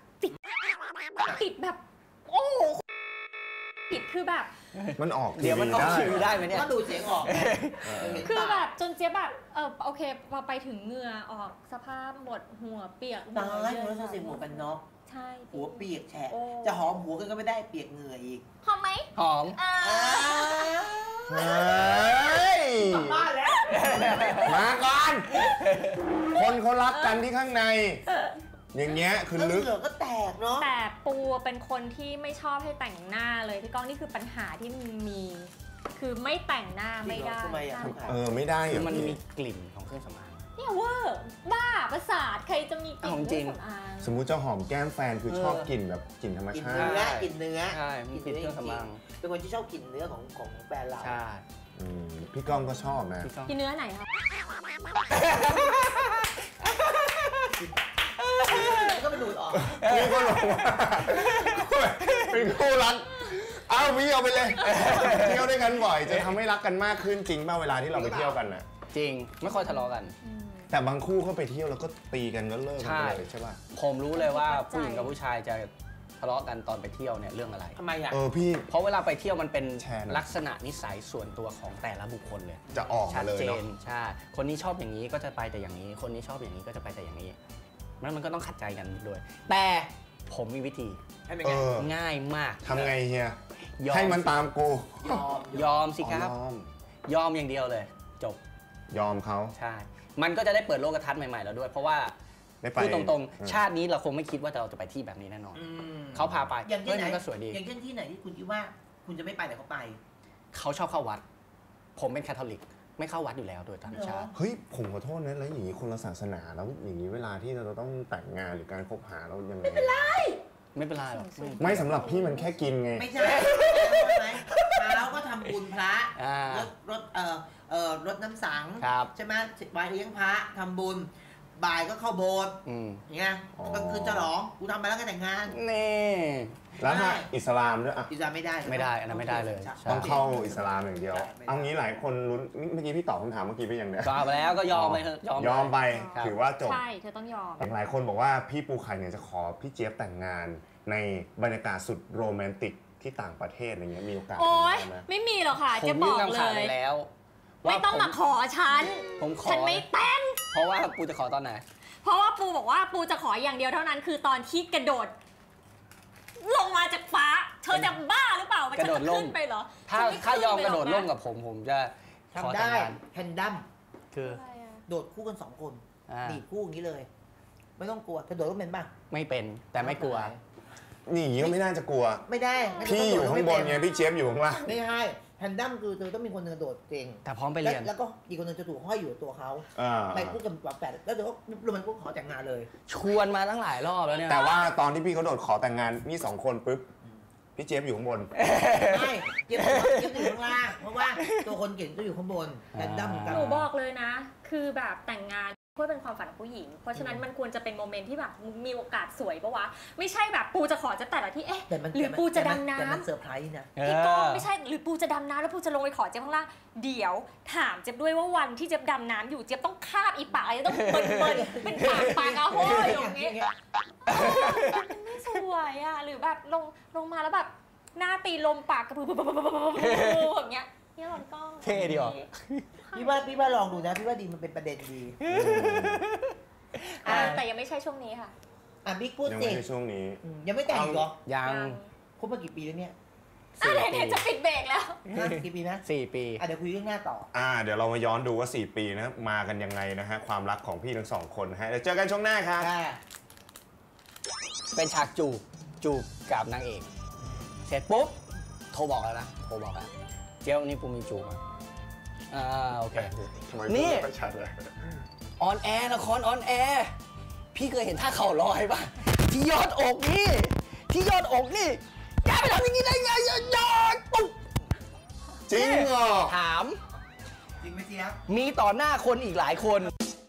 โอ้โหติดคือแบบมันออกเดี๋ยวมันออกได้ชื่อได้ไหมเนี่ยก็ดูเสียงออกไงคือแบบจนเจี๊ยบแบบโอเคพอไปถึงเหงื่อออกสภาพหมดหัวเปียกตายแล้วเราใส่หมวกกันน็อกใช่หัวเปียกแฉะโอ้จะหอมหัวกันก็ไม่ได้เปียกเหงื่ออีกหอมไหมหอมเฮ้ยบ้านแล้วมาก่อน คนเขารักกันที่ข้างใน อย่างเงี้ยคือแล้วลึกเหงื่อก็แตกเนาะแต่ปูเป็นคนที่ไม่ชอบให้แต่งหน้าเลยพี่ก้องนี่คือปัญหาที่มี คือไม่แต่งหน้าไม่ได้ทำไมอ่ะไม่ได้เหรคืออมันพี่มีกลิ่นของเครื่องสำอางเนี่ยเวอร์บ้าประสาทใครจะมีกลิ่นของจริงเคอสำอางสมมุติเจ้าหอมแก้มแฟนคือชอบกลิ่นแบบกลิ่นธรรมกินชาเนื้ติอกินเนื้อใช่มีกลิ่นเครื่องสำอางเป็นคนที่ชอบกินเนื้อของแฟนเราใช่พี่ก้องก็ชอบนะพี่ก้องกินเนื้อไหนครับแล้วก็ไปดูดออกนี่ก็ลงว่าเป็นคู่รักเอาพี่เอาไปเลย เที่ยวด้วยกันบ่อยจะทำให้รักกันมากขึ้นจริงป่ะเวลาที่เราไปเที่ยวกันน่ะจริงไม่ค่อยทะเลาะกันแต่บางคู่เขาไปเที่ยวแล้วก็ตีกันก็เลิกกันไปเลยใช่ป่ะผมรู้เลยว่าผู้หญิงกับผู้ชายจะทะเลาะกันตอนไปเที่ยวเนี่ยเรื่องอะไรทำไมอ่ะพี่เพราะเวลาไปเที่ยวมันเป็นแชร์หน่อยลักษณะนิสัยส่วนตัวของแต่ละบุคคลเลยจะออกชัมาดเลยเจเนาะนใช่คนนี้ชอบอย่างนี้ก็จะไปแต่อย่างนี้ คนนี้ชอบอย่างนี้ก็จะไปแต่อย่างนี้มันก็ต้องขัดใจกันด้วยแต่ผมมีวิธีให้เป็นเอไงอง่ายมากทำไงเฮียยอมให้มันตามกูยอมสิครับอ๋อยอมอย่างเดียวเลย จบยอมเขาใช่ มันก็จะได้เปิดโลกทัศน์ใหม่ๆแล้วด้วย เพราะว่าไม่ไปพูดตรงๆ ชาตินี้เราคงไม่คิดว่าเราจะไปที่แบบนี้แน่นอน เขาพาไปอย่างที่เฮ้ยไหนมันก็สวยดีอย่างเช่นที่ไหนที่คุณคิดว่าคุณจะไม่ไปแต่เขาไปเขาชอบเข้าวัด ผมเป็นแคทอลิก ไม่เข้าวัดอยู่แล้วโดยธรรมชาติเฮ้ยผมขอโทษนะแล้วอย่างนี้คนละศาสนาแล้วอย่างนี้เวลาที่เราต้องแต่งงานหรือการคบหาเรายังไงไม่เป็นไรหรอกไม่สำหรับพี่มันแค่กินไงไม่ใช่ไหมเขาก็ทำบุญพระอ่ารถรถน้ำสังครับใช่ไหมไหว้เลี้ยงพระทำบุญบ่ายก็เข้าโบสถ์อืมอย่างเงี้ยกลางคืนฉลองกูทำไปแล้วก็แต่งงานนี่แล้วถ้าอิสลามด้วยอ่ะอิสลามไม่ได้ไม่ได้อันนั้นไม่ได้เลยใช่ต้องเข้าอิสลามอย่างเดียว เอางี้หลายคนลุ้นเมื่อกี้พี่ตอบคำถามเมื่อกี้ไปอย่างเนี้ยก็เอาไปแล้วก็ยอมไปเถอะยอมไปครับถือว่าจบใช่เธอต้องยอมหลายคนบอกว่าพี่ปูไข่เนี่ยจะขอพี่เจี๊ยบแต่งงานในบรรยากาศสุดโรแมนติกที่ต่างประเทศอะไรเงี้ยมีโอกาสโอ๊ยเป็นไปได้ไหมไม่มีหรอกค่ะผมจะบยื่อน กคำเลขาดไปยแล้วไม่ต้องมาขอฉันผมขอฉันไม่แต่งเพราะว่ากูจะขอตอนไหนเพราะว่าปูบอกว่าปูจะขออย่างเดียวเท่านั้น คือตอนที่กระโดด ลงมาจากฟ้า เธอจะบ้าหรือเปล่ามันกระโดดลงขึ้นไปเหรอถ้าฉันไม่ถ้ายอมขึ้นกระโดดไปหร่อมนกับผมจะขอทำแต่งได้งานแฮนดัมคืออะไรอะโดดคู่กัน2 คนอ่าดีดคู่อย่างนี้เลย ไม่ต้องกลัวกระโดดก็เป็นป่ะไม่เป็นแต่ไม่กลัวนี่อย่างงี้ก็ไม่น่าจะกลัวไม่ได้พี่อยู่ข้างบนไงพี่เจี๊ยบอยู่ข้างล่างไม่ใช่แฮนดัมคือเธอต้องมีคนหนึงกระโดดเก่งแต่พร้อมไปเรียนแล้วก็อีกคนหนึงจะถูกห้อยอยู่กับตัวเขาอ่าไปคู่กันแบบแปดแล้วเดี๋ยวก็มันก็ขอแต่งงานเลยชวนมาตั้งหลายรอบแล้วเนี่ยแต่ว่าตอนที่พี่เขาโดดขอแต่งงานนี่2 คนปุ๊บพี่เจี๊ยบอยู่ข้างบนไม่เย็บอยู่ข้างล่าง เพราะว่าตัวคนเก่งก็อยู่ข้างบนแฮนดัมกันหนูบอกเลยนะ คือแบบแต่งงานเพื่อเป็นความฝันของผู้หญิง เพราะฉะนั้นมันควรจะเป็นโมเมนต์ที่แบบมีโอกาสสวยปะวะ ไม่ใช่แบบปูจะขอจะแต่ละที่ เอ๊ะแต่มันหรือปูจะดำน้แต่มันเซอร์ไพรส์นะำพี่ก้องไม่ใช่ หรือปูจะดำน้ำแล้วปูจะลงไปขอเจี๊ยบข้างล่าง เดี๋ยวถามเจี๊ยบด้วยว่าวันที่เจี๊ยบดำน้ำอยู่เจี๊ยบต้องคาบอีปากอะไรต้องเปิดเป็นปากอาโห้ยอย่างงี้มันไม่สวยอ่ะ หรือแบบลงมาแล้วแบบหน้าตีลมปากกระพืออย่างเงี้ยนี่หลอนกล้องเท่ดีหรอพี่ว่าลองดูนะ พี่ว่าดีมันเป็นประเด็นดีแต่ยังไม่ใช่ช่วงนี้ค่ะบิ๊กพูดยังสิไม่ใช่ช่วงนี้ยังไม่แต่งอีกเหรอยังคบมากี่ปีแล้วเนี่ยเนี่ยจะปิดเบรกแล้วกี่ปีนะ 4 ปีเดี๋ยวคุยเรื่องหน้าต่อเดี๋ยวเรามาย้อนดูว่า 4 ปีนะมากันยังไงนะฮะความรักของพี่ทั้ง2 คนนะฮะเดี๋ยวเจอกันช่วงหน้าครับเป็นฉากจูบกับนางเอก เสร็จปุ๊บโทรบอกแล้วนะโทรบอกแล้วเจ้าวันนี้ปูมีจูบอ่ะโอเคทำไมนี่พูดไม่ค่อยชัดเลยออนแอร์ละครออนแอร์พี่เคยเห็นท่าเข่าลอยป่ะที่ยอดอกนี่ที่ยอดอกนี่แกไปทำอย่างนี้ได้ไงยอดปุ๊บจริงเหรอถามจริงไหมเจี๊ยบมีต่อหน้าคนอีกหลายคน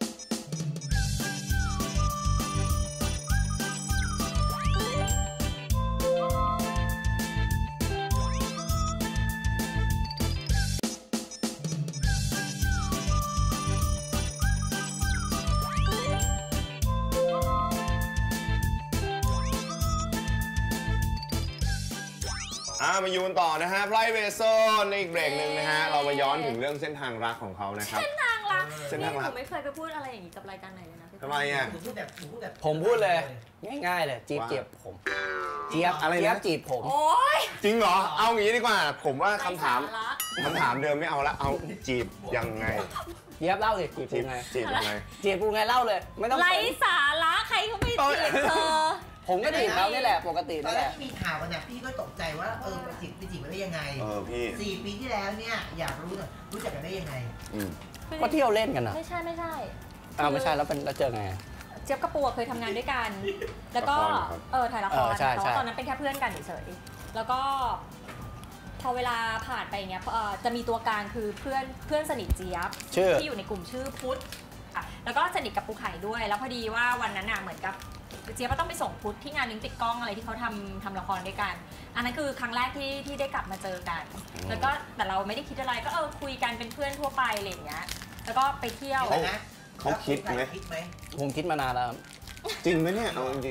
มายูนต่อนะฮะ private zone ในอีกเบรกหนึ่งนะฮะ เรามาย้อนถึงเรื่องเส้นทางรักของเขานะครับเส้นทางรักเส้นนี่ทางหรันูกไม่เคยไปพูดอะไรอย่างนี้กับรายการไหนเลยนะพี่ทำไมอ่ะผมพูดแบบผมพูดเลย ง่ายๆเลยจีบว่าเจี๊ยบผมเจี๊ยบอะไรนะเจี๊ยบจีบผมโอ๊ยจริงเหรอ เอางี้ดีกว่า ผมว่าคำถามไร้สาระคำถามเดิมไม่เอาละ เอาจีบยังไงเจี๊ยบเล่าสิจีบจีกูบไงจีบยังไงจีบกูไงเล่าเลย ไม่ต้องไร้สาระใครเขาไม่จีบเธอผมก็จีบเขานี่แหละปกติตอนนี่แรแหกละที่มีข่าวกันนะพี่ก็ตกใจว่าไปจีบกันได้ยังไงพี่ 4 ปีที่แล้วเนี่ยอยากรู้นะรู้จักกันได้ยังไงก็เที่ยวเล่นกันนะไม่ใช่ไม่ใช่แล้วเป็นแล้วเจอไงเจี๊ยบกับปูเคยทำงานด้วยกัน แล้วก็ละครเหรอครับถ่ายละครใช่แต่ใช่ว่าตอนนั้นเป็นแค่เพื่อนกันเฉยๆแล้วก็พอเวลาผ่านไปเงี้ยจะมีตัวกลางคือเพื่อนสนิทเจี๊ยบชื่อที่อยู่ในกลุ่มชื่อพุทธอ่ะแล้วก็สนิทกับปูไข่ด้วย แล้วพอดีว่าวันนั้นน่ะเหมือนกับเจี๊ยบก็ต้องไปส่งพุทธที่งานลิงก์ติดกล้องอะไรที่เขาทำละครด้วยกัน อันนั้นคือครั้งแรกที่ได้กลับมาเจอกัน แล้วก็แต่เราไม่ได้คิดอะไรก็คุยกันเป็นเพื่อนทั่วไปอะไรอย่างเงี้ย แล้วก็ไปเที่ยวเขาคิดไหมคิดไหมผมคิดมานานแล้วจริงไหมเนี่ยเอาจริงจริง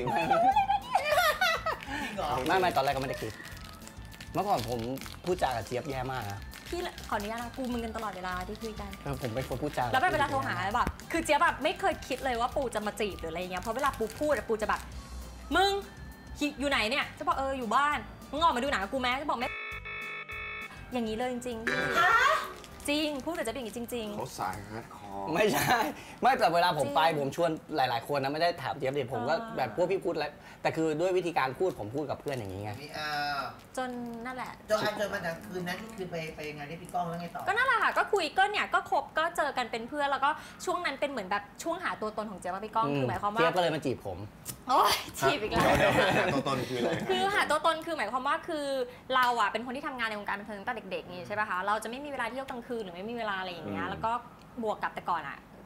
เหรอไม่ตอนแรกก็ไม่ได้คิด เมื่อก่อนผมพูดจากับเจี๊ยบแย่มากนะพี่ขออนุญาตนะกูมึงกันตลอดเวลาที่คุยกันผมเป็นคนพูดจาแล้วเวลาโทรหาแบบคือเจี๊ยบแบบไม่เคยคิดเลยว่าปูจะมาจีบหรืออะไรเงี้ย เพราะเวลาปูพูดปูจะแบบมึงอยู่ไหนเนี่ย จะบอกอยู่บ้าน มึงออกมาดูหนังกับกูไหมจะบอกไม่อย่างนี้เลยจริงๆจริงพูดแต่จะเป็นอย่างนี้จริงๆเขาสายฮาร์ดคอร์ไม่ใช่ ไม่แต่เวลาผมไปจริงผมชวนหลาย ๆ คนนะไม่ได้ถามเจี๊ยบดิผมก็แบบพวกพี่พูดแล้วแต่คือด้วยวิธีการพูดผมพูดกับเพื่อนอย่างนี้ไงมีๆ จนนั่นแหละจนมาจากคืนนั้นที่คืนไปงานที่พี่ก้องแล้วไงต่อก็นั่นแหละค่ะก็คุยก็เนี่ยก็คบก็เจอกันเป็นเพื่อนแล้วก็ช่วงนั้นเป็นเหมือนแบบช่วงหาตัวตนของเจี๊ยบกับพี่ก้องคือหมายความว่าเจี๊ยบก็เลยมาจีบผมโอ๊ยจีบอีกแล้วเดี๋ยวหาตัวตนคืออะไรคือหาตัวตนคือหมายความว่าคือเราอะเป็นคนที่ทำงานในวงการบันเทิงตั้งแต่เด็กๆนี่ใช่ป่ะคะเราจะไม่มีเวลาเที่ยวกลางคืนหรือไม่มีเวลาอะไรอย่างเงี้ยแล้วก็บวกกับแต่ก่อนอะ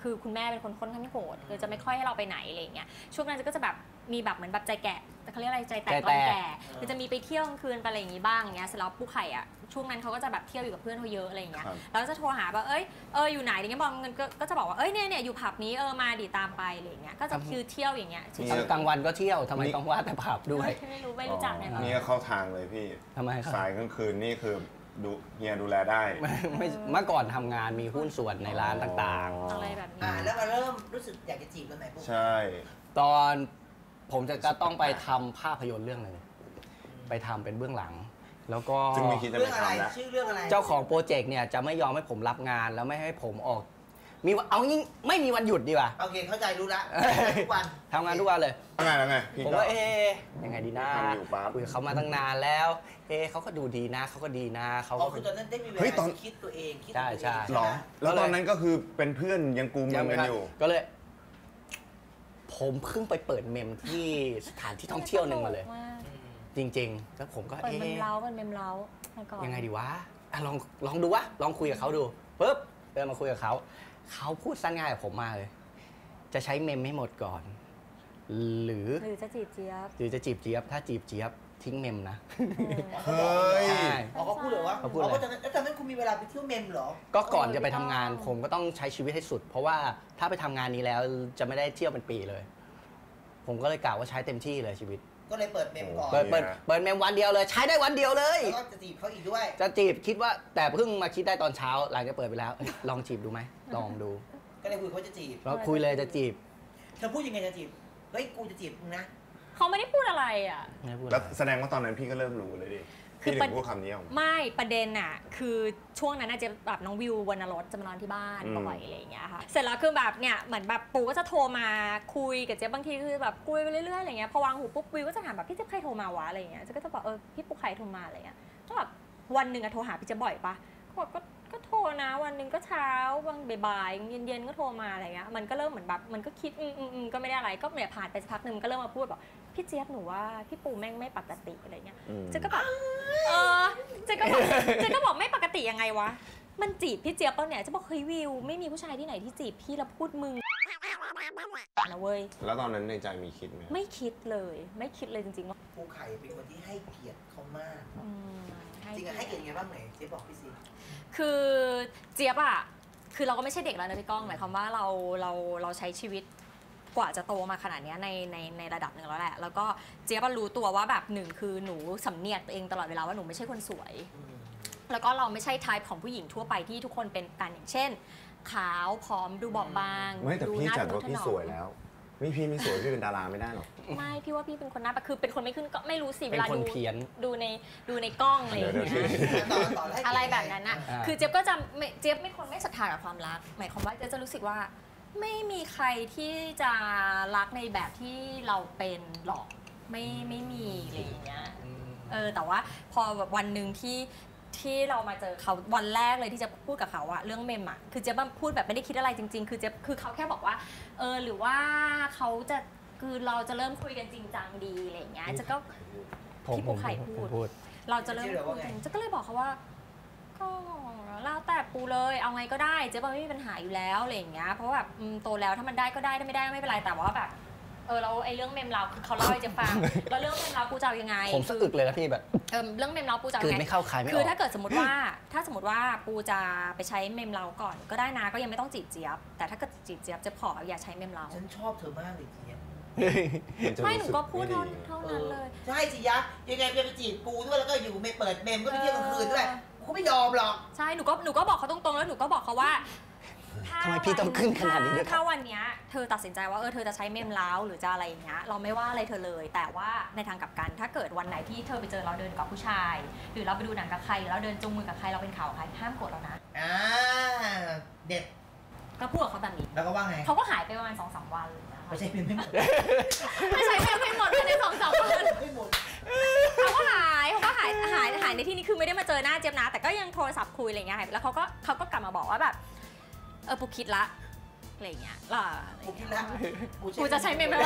คือคุณแม่เป็นคนค่อนข้างโหดคือจะไม่ค่อยให้เราไปไหนอะไรอย่างเงี้ยช่วงนั้นก็จะแบบมีแบบเหมือนแบบใจแกะเขาเรียกอะไรใจแตกตอนแก่คือจะมีไปเที่ยวกลางคืนไปอะไรอย่างงี้บ้างอย่างเงี้ยเสร็จแล้วปูไข่อ่ะช่วงนั้นเขาก็จะแบบเที่ยวอยู่กับเพื่อนเขาเยอะอะไรอย่างเงี้ยแล้วก็จะโทรหาแบบอยู่ไหนอย่างเงี้ยบอกเงินก็จะบอกว่าเนี่ยอยู่ผับนี้มาดิตามไปอะไรอย่างเงี้ยก็จะคือเที่ยวอย่างเงี้ยกลางวันก็เที่ยวทำไมต้องว่าแต่ผับด้วยไม่รู้จักเนี่ยนี่เข้าทางเลยพี่ทำไมครับสายกลางคืนนี่คือเฮียดูแลได้ไม่เมื่อก่อนทำงานมีหุ้นส่วนในร้านต่างอะไรแบบนี้แล้วมาเริ่มรู้สึกอยากจะจีบตอนไหนปุ๊บใช่ๆ ตอนผมจะต้องไปทำภาพยนตร์เรื่องหนึ่งไปทำเป็นเบื้องหลัง แล้วก็จึงมีคิดจะเรื่ไปองอะไรทำแล้วชื่อเรื่องอะไรเจ้าของโปรเจกต์เนี่ยจะไม่ยอมให้ผมรับงานแล้วไม่ให้ผมออกเอางี้ไม่มีวันหยุดดีกว่าโอเคเข้าใจรู้ละทุกวันทำงานทุกวันเลยแล้วไงพี่ผมก็ว่ายังไงดีนะทำอยู่ปั๊บคุยกับเขามาตั้งนานแล้วเขาก็ดูดีนะเขาก็ดีนะเขาอ๋อก็คือตอนนั้นได้มีเวเฮ้ยลาตอนคิดตัวเองคิดใช่ตัวเองใช่หรอ แล้วตอนนั้นก็คือเป็นเพื่อนยังกูมึงกันอยู่ก็เลย ผมเพิ่งไปเปิดเมมที่สถานที่ท่องเที่ยวหนึ่งมาเลย จริงๆแล้วผมก็เปิดเมมเล้าเปิดเมมเล้าก่อนยังไงดีวะลองดูวะลองคุยกับเขาดูปุ๊บเดินมาคุยกับเขาพูดสั้นง่ายกับผมมากเลย จะใช้เมมให้หมดก่อน หรือจะจีบเจี๊ยบจะจีบเจี๊ยบถ้าจีบเจี๊ยบทิ้งเมมนะเฮ้ยใช่อ๋อเขาพูดเลยว่าเขาพูดเลยแล้วตอนนั้นคุณมีเวลาไปเที่ยวเมมเหรอก็ก่อนจะไปทำงานผมก็ต้องใช้ชีวิตให้สุด เพราะว่าถ้าไปทำงานนี้แล้วจะไม่ได้เที่ยวเป็นปีเลย ผมก็เลยกล่าวว่าใช้เต็มที่เลยชีวิตก็เลยเปิดเมมก่อนเปิดเปิดเมมวันเดียวเลย ใช้ได้วันเดียวเลยแล้วก็จะจีบเขาอีกด้วยจะจีบคิดว่าแต่เพิ่งมาคิดได้ตอนเช้าหลังจากเปิดไปแล้วลองจีบดูไหมลองดูก็เลยคุยเขาจะจีบเราคุยเลยจะจีบเธอพูดยังไงจะจีบ เฮ้ยกูจะจีบมึงนะเขาไม่ได้พูดอะไรอ่ะไม่พูดแล้วแสดงว่าตอนนั้นพี่ก็เริ่มรู้เลยดิคือพี่ถึงพูดคำนี้ออกมาไม่ประเด็นอ่ะคือช่วงนั้นน่ะเจะแบบน้องวิววรรณรสจะมานอนที่บ้านอืมบ่อยอะไรอย่างเงี้ยค่ะเสร็จแล้วคือแบบเนี่ยเหมือนแบบปูก็จะโทรมาคุยกับเจ๊บางทีคือแบบคุยไปเรื่อยๆอะไรเงี้ยพอวางหูปุ๊บวิวก็จะถามแบบพี่เจ๊บใครโทรมาวะอะไรเงี้ยเจ๊ก็จะบอกพี่ปุ๊กใครโทรมาอะไรเงี้ยก็แบบวันหนึ่งอะโทรหาพี่เจ๊บบ่อยปะก็บอกก็โทรนะวันหนึ่งก็เช้าบางบ่ายๆเย็นๆก็โทรมาอะไรเงี้ยมันก็เริ่มเหมือนแบบมันก็คิดก็ไม่ได้อะไรก็เนี่ยผ่านไปสักพักหนึ่งก็เริ่มมาพูดบอกพี่เจี๊ยบหนูว่าพี่ปูแม่งไม่ปกติอะไรเงี้ยเจ๊ก็แบบเจ๊ก็บอกไม่ปกติยังไงวะมันจีบพี่เจี๊ยบเปล่าเนี่ยจะบอกเฮ้ยวิวไม่มีผู้ชายที่ไหนที่จีบพี่แล้วพูดมึงนะเว้ยแล้วตอนนั้นในใจมีคิดไหมไม่คิดเลยไม่คิดเลยจริงๆว่าปูไข่เป็นคนที่ให้เกียรติเขามากให้จริงๆให้เกียรติยังไงบ้างไหนเจ๊บอกพี่สิคือเจี๊ยบอะคือเราก็ไม่ใช่เด็กแล้วนะพี่ก้องหมายความว่าเราใช้ชีวิตกว่าจะโตมาขนาดนี้ในระดับหนึ่งแล้วแหละแล้วก็เจี๊ยบรู้ตัวว่าแบบหนึ่งคือหนูสำเนียกตัวเองตลอดเวลาว่าหนูไม่ใช่คนสวย แล้วก็เราไม่ใช่ไทป์ของผู้หญิงทั่วไปที่ทุกคนเป็นกันอย่างเช่น ขาวผอมดูบอบบางไม่แต่ดูพี่หน้าจัดทะนุว่าถพี่นอมสวยแล้วพี่ไม่สวยพี่เป็นดาราไม่ได้หรอกไม่พี่ว่าพี่เป็นคนหน้าคือเป็นคนไม่ขึ้นก็ไม่รู้สิเป็เวน ลาคนเพี้ยนดูในกล้องอะไรอย่างเงี้ยต่อให้อะไรแบบนั้นน่ะอ่าคือเจี๊ยบก็จะเจี๊ยบเป็นคนไม่ศรัทธากับความรักหมายความว่าเจี๊ยบจะรู้สึกว่าไม่มีใครที่จะรักในแบบที่เราเป็นหรอกไม่มีอะไรอย่างเงี้ยแต่ว่าพอแบบวันหนึ่งที่เรามาเจอเขาวันแรกเลยที่จะพูดกับเขาอะเรื่องเมมอะคือเจ๊พูดแบบไม่ได้คิดอะไรจริงๆคือเจ๊คือเขาแค่บอกว่าหรือว่าเขาจะคือเราจะเริ่มคุยกันจริงจังดีอะไรอย่างเงี้ยเจ๊ก็ พี่ปูไข่พูด เราจะเริ่มคุยกันเจ๊ก็เลยบอกเขาว่าก็แล้วแต่ปูเลยเอาไงก็ได้เจ๊บอกไม่มีปัญหาอยู่แล้วอะไรอย่างเงี้ยเพราะแบบโตแล้วถ้ามันได้ก็ได้ถ้าไม่ได้ไม่เป็นไรแต่ว่าแบบเราไอ้เรื่องเมมเราคือเขาเล่าให้เจ๊ฟังแล้วเรื่องเมมเราปูจะเอายังไงผมสะอึกเลยนะพี่แบบเรื่องเมมเราปูจะเอาคืนยังไงไม่เข้าใครไม่อคืออกถ้าเกิดสมมติว่าปูจะไปใช้เมมเราก่อนก็ได้นะก็ยังไม่ต้องจีบเจี๊ยบแต่ถ้าเกิดจีบเจี๊ยบจะขออย่าใช้เมมเราฉันชอบเธอมากเลยเจี๊ยบไม่หนูก็พูดเท่านั้นเลยใช่สิยะยังไงจะไปจีบกูด้วยแล้วก็อยู่ไม่เปิดเมมก็ไปเที่ยวกลางคืนด้วยกูไม่ยอมหรอกใช่หนูก็บอกเขาตรงๆแล้วหนูก็บอกเขาว่าทำไมพี่ต้องขึ้นขนาดนี้ด้วยครับถ้าวันเนี้ยเธอตัดสินใจว่าเธอจะใช้เมมล้าวหรือจะอะไรอย่างเงี้ยเราไม่ว่าอะไรเธอเลย แต่ว่าในทางกลับกันถ้าเกิดวันไหนที่เธอไปเจอเราเดินกับผู้ชาย หรือเราไปดูหนังกับใครหรือเราเดินจูงมือกับใครเราเป็นข่าวกับใครห้ามโกรธเรานะเด็ดก็พูดกับเขาแบบนี้แล้วก็ว่าไงเขาก็หายไปประมาณ 2-3 วันเลยนะคะไม่ใช่เมมไม่หมดไม่ใช่เมมไม่หมดภายใน 2-3 วันไม่หมดเขาก็หายในที่นี้คือไม่ได้มาเจอหน้าเจี๊ยบนะแต่ก็ยังโทรศัพท์คุยอะไรเงี้ยแล้วเขาก็กลับมาบอกว่าแบบปูคิดละอะไรเงี้ยกูคิดแล้วกูจะใช้เมมไม่ได้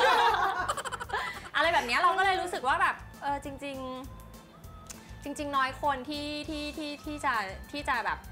อะไรแบบเนี้ยเราก็เลยรู้สึกว่าแบบจริงน้อยคนที่จะแบบ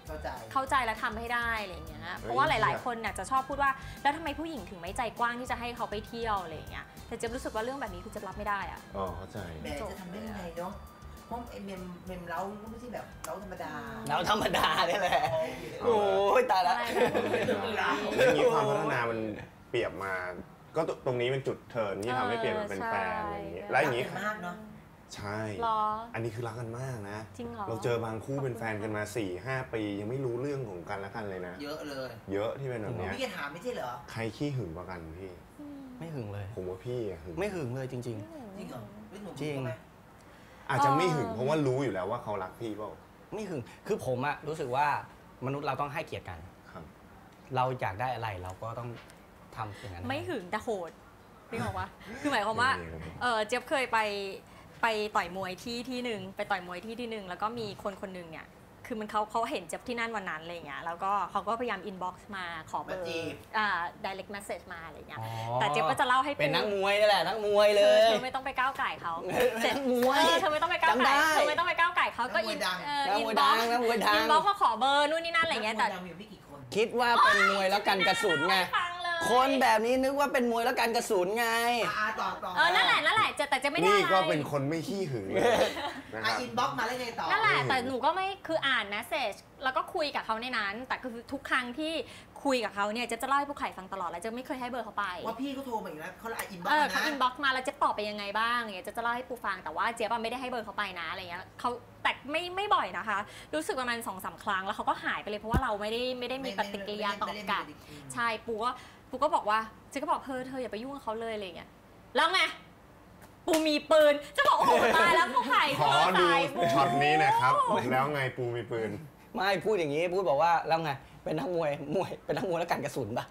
เข้าใจและทำให้ได้อะไรอย่างเงี้ยเพราะว่าหลายๆคนเนี่ยจะชอบพูดว่าแล้วทำไมผู้หญิงถึงไม่ใจกว้างที่จะให้เขาไปเที่ยวอะไรอย่างเงี้ยแต่เจ๊รู้สึกว่าเรื่องแบบนี้คือจะรับไม่ได้อะอ๋อเข้าใจแม่จะทำได้ยังไงเนาะเพราะไอ้เมมเล้าก็ไม่ใช่แบบเล้าธรรมดาเราธรรมดาเนี่ยแหละโอ้ยตายละแล้วนี้ความพัฒนามันเปรียบมา ก็ตรงนี้เป็นจุดเทิร์นที่ทำให้เปลี่ยนมาเป็นแฟนอะไรอย่างเงี้ยแล้วอย่างนี้มากเนาะใช่หรออันนี้คือรักกันมากนะจริงเหรอเราเจอบางคู่เป็นแฟนกันมา 4-5 ปียังไม่รู้เรื่องของกันและกันเลยนะเยอะเลยเยอะที่เป็นแบบเนี้ยพี่จะถามไม่ใช่เหรอใครขี้หึงกว่ากันพี่ไม่หึงเลยผมว่าพี่อะหึงไม่หึงเลยจริงจริงเหรอไม่หนูจริงไหมอาจจะไม่หึงเพราะว่ารู้อยู่แล้วว่าเขารักพี่เปล่าๆ ไม่หึงคือผมอะรู้สึกว่ามนุษย์เราต้องให้เกียรติกันครับเราอยากได้อะไรเราก็ต้องทำอย่างนั้นไม่หึงแต่โหดพี่บอกว่าคือหมายความว่าเจี๊ยบเคยไปต่อยมวยที่หนึ่งไปต่อยมวยที่หนึ่งแล้วก็มีคนหนึ่งเนี่ยคือมันเขาเห็นเจี๊ยบที่นั่นวันนั้นอะไรเงี้ยแล้วก็เขาก็พยายามอินบ็อกซ์มาขอเบอร์direct message มาอะไรเงี้ยแต่เจี๊ยบก็จะเล่าให้ปูเป็นนักมวยนี่แหละนักมวยเลยเธอไม่ต้องไปก้าวไก่เขานักมวยเธอไม่ต้องไปก้าวจำได้ไก่เธอไม่ต้องไปก้าวไก่เขาก็อินนักอิมนวยบ็ดัอกงนักมวยดัอิงนบ็อกซ์มาขอเบอร์นู่นนี่นั่นอะไรเงี้ยแต่ดังมีไม่กี่คนคิดว่าเป็นมวยแล้วกันกระสุนไงฟังเลยคนแบบนี้นึกว่าเป็นมวยแล้วกันกระสุนไงต่อนั่นแหละแต่จะไม่ได้นี่อะไรก็เป็นคนไม่ขี้หึงเลยนะคอ่ะรับอินบ็อกซ์มาแล้วไงต่อนั่นแหละแต่หนูก็ไม่คืออ่านเมสเซจแล้วก็คุยกับเขาในนั้น แต่คือทุกครั้งที่คุยกับเขาเนี่ยจะเล่าให้ผู้ไข่ฟังตลอดแล้วจะไม่เคยให้เบอร์เขาไปว่าพี่เขาโทรมาอีกแล้วเขาอินบ็อกเอซ์อเขาอินบ็อกซ์มาแล้วเจ๊ตอบไปยังไงบ้างเนี่ยจะเล่าให้ปูฟังแต่ว่าเจ๊ไม่ได้ให้เบอร์เขาไปนะอะไรเงี้ยเขาแต่ไม่บ่อยนะคะ รู้สึกประมาณ2-3 ครั้งแล้วเขาก็หายไปเลยเพราะว่าเราไม่ได้มีปฏิกิริยาตอบกลับใช่ปูก็บอกว่าเจ๊ก็บอกเธออย่าไปยุ่งกับเขาเลยอะไรเงี้ยแล้วไงปูมีปืนจะบอกโอ้โหตายแล้วผู้ไข่ขอดูช็อตนี้นะครับ แล้วไงปูมีปืนไม่พูดอย่างนี้พูดบอกว่าแล้วไงเป็นนักมวยเป็นนักมวยแล้วกันกระสุนปะ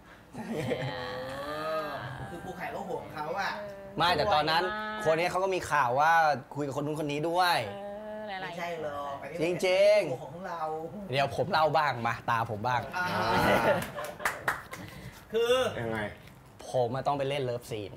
คือปูไข่ก็ห่วงเขาอ่ะไม่แต่ตอนนั้นคนนี้เขาก็มีข่าวว่าคุยกับคนนู้นคนนี้ด้วยอะไรไม่ใช่หรอกจริงๆของเราเดี๋ยวผมเล่าบ้างมาตาผมบ้างคือยังไงผมมาต้องไปเล่นเลิฟซีน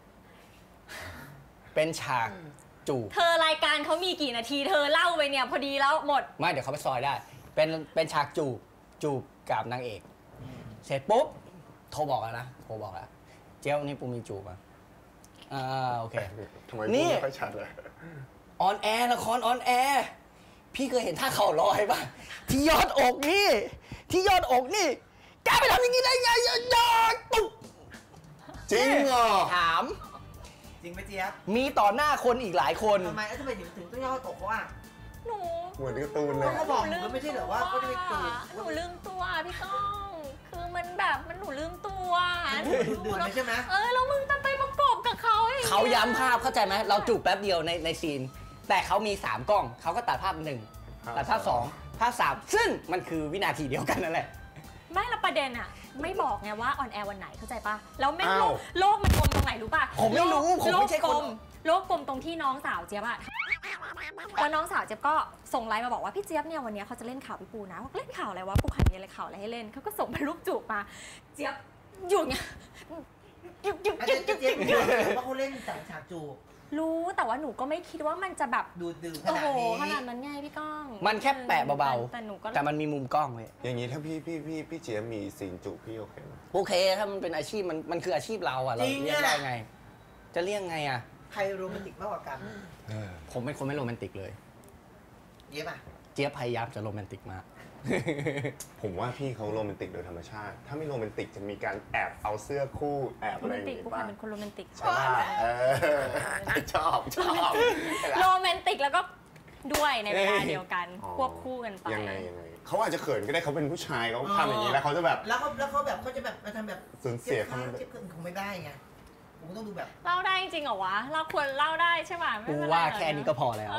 เป็นฉากจูบเธอรายการเขามีกี่นาทีเธอเล่าไปเนี่ยพอดีแล้วหมดไม่เดี๋ยวเขาไปซอยได้ เป็นฉากจูบกับนางเอก เสร็จปุ๊บโทรบอกแล้วนะโทรบอกแล้วเจ้านี่ปูมีจูบอ่ะโอเคทำไมนี่พูดไม่ค่อยชัดเลยออนแอร์ละครออนแอร์พี่เคยเห็นท่าเข่าลอยป่ะที่ยอดอกนี่ที่ยอดอกนี่แกไปทำอย่างนี้ได้ไงยอดปุ๊บจริงเหรอถามจริงไหมเจี๊ยบมีต่อหน้าคนอีกหลายคนทำไมทำไมถึงต้องย่อตกเขาอ่ะหนูเหมือนการ์ตูนเลยเขาบอกหนูไม่ใช่เหรอว่าเขาจะไปจูบหนูลืมตัวพี่ก้องคือมันแบบมันหนูลืมตัวเดือดใช่ไหมแล้วมึงจะไปประกบกับเขาอย่างงี้เขาย้ำภาพเข้าใจไหมเราจูบแป๊บเดียวในซีน แต่เขามี 3 กล้อง เขาก็ตัดภาพ 1 ตัดภาพ 2 ภาพ 3 ซึ่งมันคือวินาทีเดียวกันนั่นแหละไม่ละประเด็นอะไม่บอกไงว่าออนแอร์วันไหนเข้าใจปะแล้วแม่งอ้าวโลกมันกลมตรงไหนรู้ปะผมไม่รู้ผมไม่ใช่คนโลกกลมตรงที่น้องสาวเจี๊ยบอะแล้วน้องสาวเจี๊ยบก็ส่งไลน์มาบอกว่าพี่เจี๊ยบเนี่ยวันนี้เขาจะเล่นข่าวพี่ปูนะบอกเล่นข่าวอะไรวะปูไข่มีอะไรข่าวอะไรให้เล่นเขาก็ส่งเป็นรูปจูบมาเจี๊ยบอยู่เนี่ยหยุดเจี๊ยบว่าเขาเล่นฉากจูบรู้แต่ว่าหนูก็ไม่คิดว่ามันจะแบบดูดื่มขโอ้นาโหดนี้ขนาดนั้นไงพี่ก้องมันแค่แปะเบาแต่หนูก็ๆ แต่มันมีมุมกล้องเลยอย่างนี้ถ้าพี่เจี๊ยบมีซีนจูบพี่โอเคไหมโอเค ถ้ามันเป็นอาชีพมันคืออาชีพเราอะเราเรียกได้ไง จะเรียกไงอะใครโรแมนติกมากกว่ากันผมเป็นคนไม่โรแมนติกเลยเจี๊ยบอ่ะเจี๊ยบพยายามจะโรแมนติกมากผมว่าพี่เขาโรแมนติกโดยธรรมชาติ ถ้าไม่โรแมนติกจะมีการแอบเอาเสื้อคู่แอบโรอะไรแมอน ย่างติกงี้ปูไข่บ้างเป็นคนโรแมนติกใช่ป่ะชอบโรแมนติกแล้วก็ด้วยในเวลาเดียวกันควบคู่กันไปยังไงเขาอาจจะเขินก็ได้เขาเป็นผู้ชายเขาทำอย่างนี้แล้วเขาจะแบบแล้วเขาแบบเขาจะแบบมาทำแบบสูญเสียเจี๊ยบคงไม่ได้ไงผมต้องดูแบบเล่าได้จริงเหรอวะ เราควรเล่าได้ใช่ป่ะไม่กูเป็นไรว่าหรอกแค่นี้ก็พอแล้ว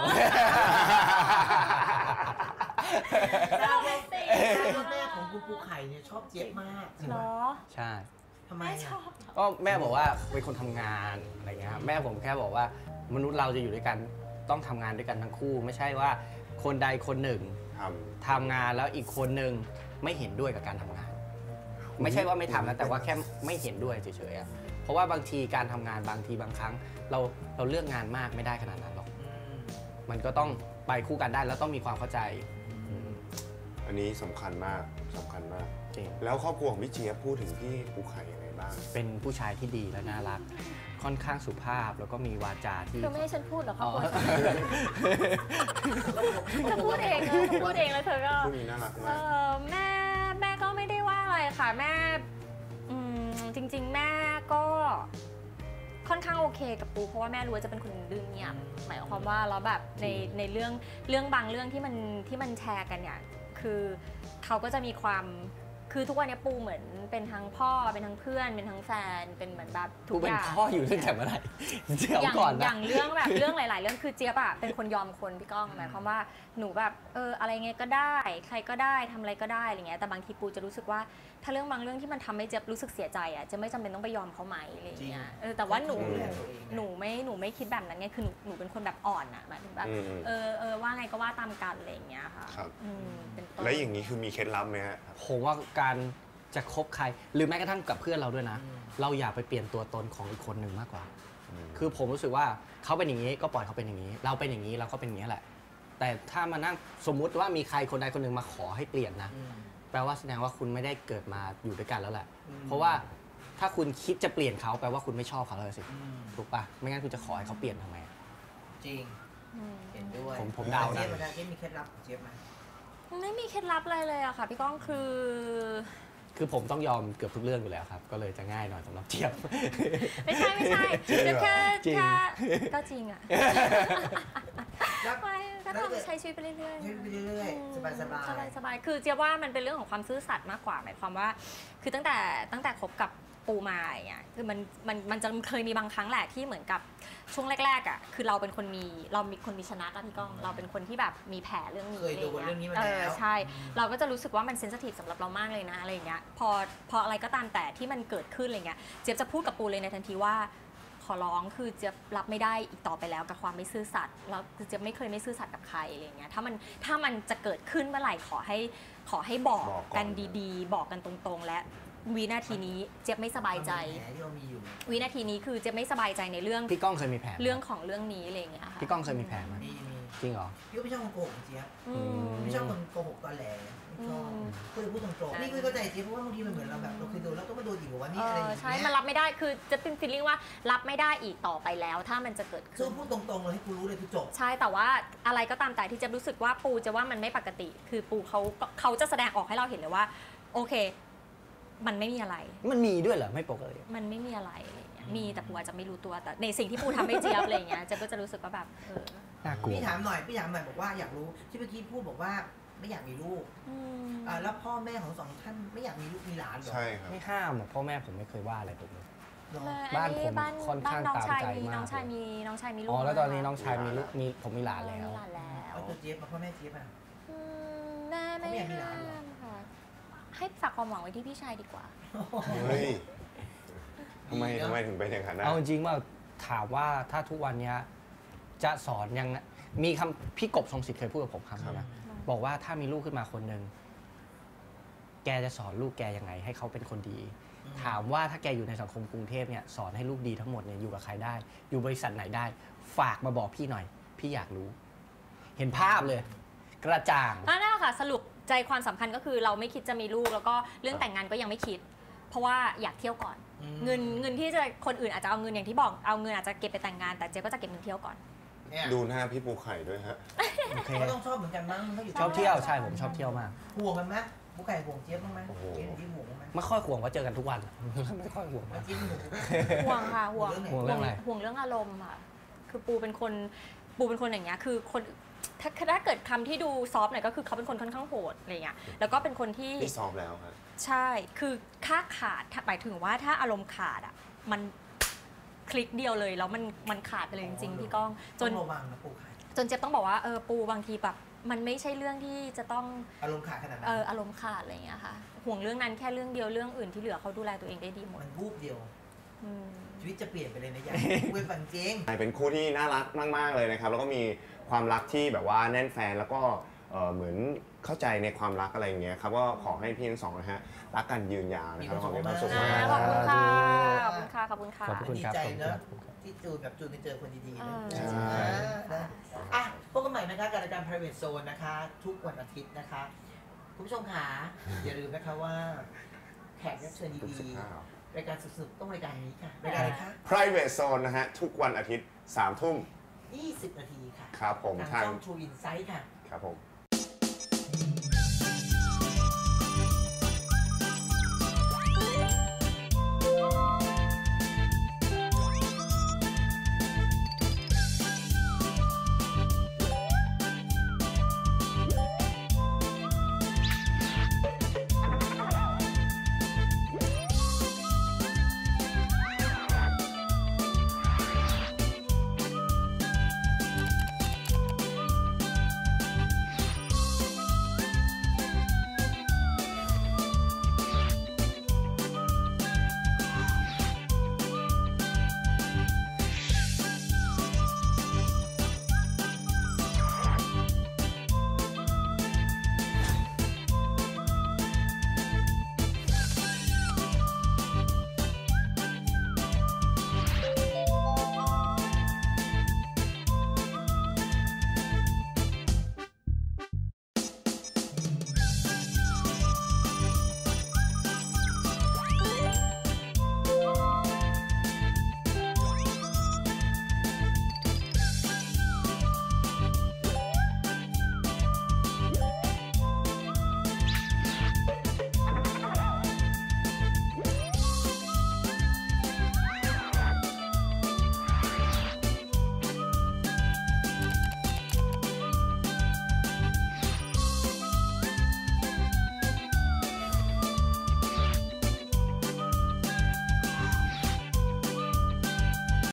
โรแมนติกแม่ของคุณปูไข่เนี่ยชอบเจี๊ยบมากเหรอใช่ทำไมไม่ชอ่ะอบก็แม่บอกว่าเป็นคนทำงานอะไรเงี้ยครับแม่ผมแค่บอกว่ามนุษย์เราจะอยู่ด้วยกันต้องทำงานด้วยกันทั้งคู่ ไม่ใช่ว่าคนใดคนหนึ่งททำงานแล้วอีกคนหนึ่งไม่เห็นด้วยกับการทำงาน ไม่ใช่ว่าไม่ทำนะแต่ว่าแค่ไม่เห็นด้วยเฉยๆอะเพราะว่าบางทีการทำงานบางทีบางครั้ง เราเลือกงานมากไม่ได้ขนาดนั้นหรอกมันก็ต้องไปคู่กันได้แล้วต้องมีความเข้าใจอืมอันนี้สำคัญมากสำคัญมากจริงแล้วครอบครัวของพี่เจี๊ยบพูดถึงพี่ปูไข่ยังไงบ้างเป็นผู้ชายที่ดีและน่ารัก ค่อนข้างสุภาพแล้วก็มีวาจาที่เธอไม่ให้ฉันพูดเหรอคะอ๋อคุณเธอพูดเองเลยพูดเองแล้วเธอก็พูดนี้น่ารักมากแม่ก็ไม่ได้ว่าอะไรค่ะแม่จริงๆ แม่ก็ค่อนข้างโอเคกับปูเพราะว่าแม่รู้ว่าจะเป็นคนดื้อเงียบหมายความว่าแล้วแบบในเรื่องบางเรื่องที่มันแชร์กันเนี่ยคือเขาก็จะมีความคือทุกวันนี้ปูเหมือนเป็นทั้งพ่อเป็นทั้งเพื่อนเป็นทั้งแฟนเป็นเหมือนแบบทุกูกเป็อน ย่างพ่ออยู่ตั้งแต่เมื่อไหร่เดี๋ยวอย่างก่อนอนะย่างเรื่องแบบเรื่องหลาย ๆ เรื่องคือเจี๊ยบอะเป็นคนยอมคนพี่ก้องหมายความว่าหนูแบบอะไรไงก็ได้ใครก็ได้ทำอะไรก็ได้อะไรเงี้ยแต่บางทีปูจะรู้สึกว่าถ้าเรื่องบางเรื่องที่มันทำให้เจี๊ยบรู้สึกเสียใจอะจะไม่จำเป็นต้องไปยอมเขาไหมอะไรเงี้ยแต่ว่าหนูไม่คิดแบบนั้นไงคือหนูเป็นคนแบบอ่อนอะหมายถึงแบบว่าไงก็ว่าตามกันอะไรเงี้ยค่ะครับเป็นต้นแล้วอย่างนี้คือมีเคล็ดลับไหมฮะผมว่าการจะคบใครหรือแม้กระทั่งกับเพื่อนเราด้วยนะ เราอย่าไปเปลี่ยนตัวตนของอีกคนหนึ่งมากกว่า คือผมรู้สึกว่าเขาเป็นอย่างนี้ก็ปล่อยเขาเป็นอย่างนี้ เราเป็นอย่างนี้เราก็เป็นอย่างนี้แหละ แต่ถ้ามานั่งสมมุติว่ามีใครคนใดคนหนึ่งมาขอให้เปลี่ยนนะแปลว่าแสดงว่าคุณไม่ได้เกิดมาอยู่ด้วยกันแล้วแหละเพราะว่าถ้าคุณคิดจะเปลี่ยนเขาแปลว่าคุณไม่ชอบเขาเลยสิถูกปะไม่งั้นคุณจะขอให้เขาเปลี่ยนทำไมจริงเห็นด้วยผมเดานะเจี๊ยบเหมือนกันเจี๊ยบมีเคล็ดลับของเจี๊ยบไหมไม่มีเคล็ดลับอะไรเลยอะค่ะพี่ก้องคือผมต้องยอมเกือบทุกเรื่องอยู่แล้วครับก็เลยจะง่ายหน่อยสำหรับเจี๊ยบไม่ใช่จะแค่จริงก็จริงอะแล้วไม่ก็ทำใช้ชีวิตไปเรื่อยใช้ไปเรื่อยๆ สบายๆคือเจี๊ยบว่ามันเป็นเรื่องของความซื่อสัตย์มากกว่าหมายความว่า คือตั้งแต่คบกับปูมาอย่างเงี้ยคือมันจะเคยมีบางครั้งแหละที่เหมือนกับช่วงแรกๆอ่ะคือเราเป็นคนมีชนะอะพี่ก้องเราเป็นคนที่แบบมีแผลเรื่องนี้เคยโดนเรื่องนี้มาแล้วใช่เราก็จะรู้สึกว่ามันเซนซิทีฟสำหรับเรามากเลยนะอะไรอย่างเงี้ยพออะไรก็ตามแต่ที่มันเกิดขึ้นอะไรเงี้ยเจี๊ยบจะพูดกับปูเลยในทันทีว่าขอร้องคือเจี๊ยบรับไม่ได้อีกต่อไปแล้วกับความไม่ซื่อสัตย์แล้วเจี๊ยบไม่เคยไม่ซื่อสัตย์กับใครอะไรเงี้ยถ้ามันจะเกิดขึ้นเมื่อไหร่ขอให้บอกกันดีๆ บอกกันตรงๆและวินาทีนี้เจี๊ยบไม่สบายใจแผลที่เรามีอยู่วินาทีนี้คือเจี๊ยบไม่สบายใจในเรื่องพี่ก้องเคยมีแผลไหมเรื่องของเรื่องนี้อะไรอย่างเงี้ยค่ะพี่ก้องเคยมีแผลไหมมีจริงเหรอพี่ก็ไม่ชอบคนโกหกเจี๊ยบอืมไม่ชอบคนโกหกตอแหลไม่ชอบก็เลยพูดตรงๆนี่คือเข้าใจเจี๊ยบเพราะว่าบางทีมันเหมือนเราแบบเราเคยโดนแล้วก็มาโดนอีกว่านี่อะไรอย่างเงี้ยใช่มันรับไม่ได้คือจะเป็นฟีลลิ่งว่ารับไม่ได้อีกต่อไปแล้วถ้ามันจะเกิดคืขึ้อน พูดตรงๆเลยให้กูรู้เลยคือจบใช่แต่ว่าอะไรก็ตามแต่ที่จะรู้สึกว่าปูจะว่ามันไม่ปกติ คือปูเขาจะแสดงออกให้เราเห็นเลยว่า โอเค มันไม่มีอะไรมันมีด้วยเหรอไม่ปกติมันไม่มีอะไรอะไรอย่างเงี้ยมีแต่ปูอาจจะไม่รู้ตัวแต่ในสิ่งที่ปูทำให้เจี๊ยบอะไรอย่างเงี้ยเจี๊ยบก็จะรู้สึกว่าแบบน่ากลัวพี่ถามหน่อยบอกว่าอยากรู้ที่เมื่อกี้พูดบอกว่าไม่อยากมีลูกแล้วพ่อแม่ของสองท่านไม่อยากมีลูกมีหลานเหรอใช่ครับไม่ห้ามหรอกพ่อแม่ผมไม่เคยว่าอะไรผมเลยเหรอบ้านผมค่อนข้างน้องชายตามใจมีมากน้องชายมีลูกอ๋อแล้วตอนนี้น้องชายมีลูกผมมีหลานแล้วมีหลานแล้วแล้วตัวเจี๊ยบพ่อแม่เจี๊ยบอ่ะแม่ไม่เขาไม่อยากมีหลานเหรอห้ามค่ะให้ฝากความหวังไว้ที่พี่ชายดีกว่าเฮ้ยทำไมถึงเป็นอย่างนั้นนะเอาจริงๆว่าถามว่าถ้าทุกวันเนี้ยจะสอนยังมีคำพี่กบทรงศิษย์เคยพูดกับผมคำนึงนะบอกว่าถ้ามีลูกขึ้นมาคนหนึ่งแกจะสอนลูกแกยังไงให้เขาเป็นคนดี ถามว่าถ้าแกอยู่ในสังคมกรุงเทพเนี่ยสอนให้ลูกดีทั้งหมดเนี่ยอยู่กับใครได้ อยู่บริษัทไหนได้ ฝากมาบอกพี่หน่อย พี่อยากรู้ เห็นภาพเลย กระจ่างนั่นแหละค่ะสรุปใจความสำคัญก็คือเราไม่คิดจะมีลูกแล้วก็เรื่องแต่งงานก็ยังไม่คิด เพราะว่าอยากเที่ยวก่อน เงินที่จะคนอื่นอาจจะเอาเงินอย่างที่บอกเอาเงินอาจจะเก็บไปแต่งงานแต่เจ๊ก็จะเก็บเงินเที่ยวก่อนเนี่ยดูหน้าพี่ปูไข่ด้วยฮะโอเคเขาต้องชอบเหมือนกันมั้งมันต้องอยู่ชอบเที่ยวใช่ผมชอบเที่ยวมากห่วงกันไหมบุกไก่ห่วงเจี๊ยบบ้างไหมโอ้โหเจี๊ยบที่ห่วงบ้างไหมไม่ค่อยห่วงว่าเจอกันทุกวัน ไม่ค่อยห่วงแล้วเจี๊ยบห่วงห่วงค่ะห่วงห่วงเรื่องอะไรห่วงเรื่องอารมณ์ค่ะคือปูเป็นคนอย่างเงี้ยคือคนถ้าเกิดคำที่ดูซอฟต์หน่อยก็คือเขาเป็นคนค่อนข้างโหดอะไรเงี้ยแล้วก็เป็นคนที่พี่ซ้อมแล้วครับใช่คือค่าขาดหมายถึงว่าถ้าอารมณ์ขาดอ่ะมันคลิกเดียวเลยแล้วมันขาดไปเลยจริงๆพี่ก้องจต้อน งระวังนะปูไข่จนเจ๊ต้องบอกว่าปูบางทีแบบมันไม่ใช่เรื่องที่จะต้องอารมณ์ขาดขนาดนั้นอารมณ์ขาดอะไรอย่างเงี้ยค่ะห่วงเรื่องนั้นแค่เรื่องเดียวเรื่องอื่นที่เหลือเขาดูแลตัวเองได้ดีหมดมันวูบเดียวอืมชีวิตจะเปลี่ยนไปเลยนะยายเว้ยฟังเจ๊งเป็นคู่ที่น่ารักมากๆเลยนะครับ แล้วก็มีความรักที่แบบว่าแน่นแฟนแล้วก็เหมือนเข้าใจในความรักอะไรอย่างเงี้ยครับก็ขอให้พี่ทั้งสองนะฮะรักกันยืนยาวนะครับขอให้มีความสุขมากขอบคุณค่ะขอบคุณค่ะขอบคุณค่ะขอบคุณดีครับใจขอบคุณเนคอะรับที่จูนแบบจูนไปเจอคนดีๆนะใช่อ่ะพบกันใหม่นะคะกับรายการ private zone นะคะ ทุกวันอาทิตย์นะคะคุณผู้ชมขาอย่าลืมนะคะว่าแขกรับเชิญทุกดี 15 ๆรายการสนุกๆต้องรายการนี้ค่ะรายการอะไรคะ private zone นะฮะ ทุกวันอาทิตย์ 3 ทุ่ม 20 นาทีค่ะครับผมทางทางช่อง True Insight ค่ะครับผม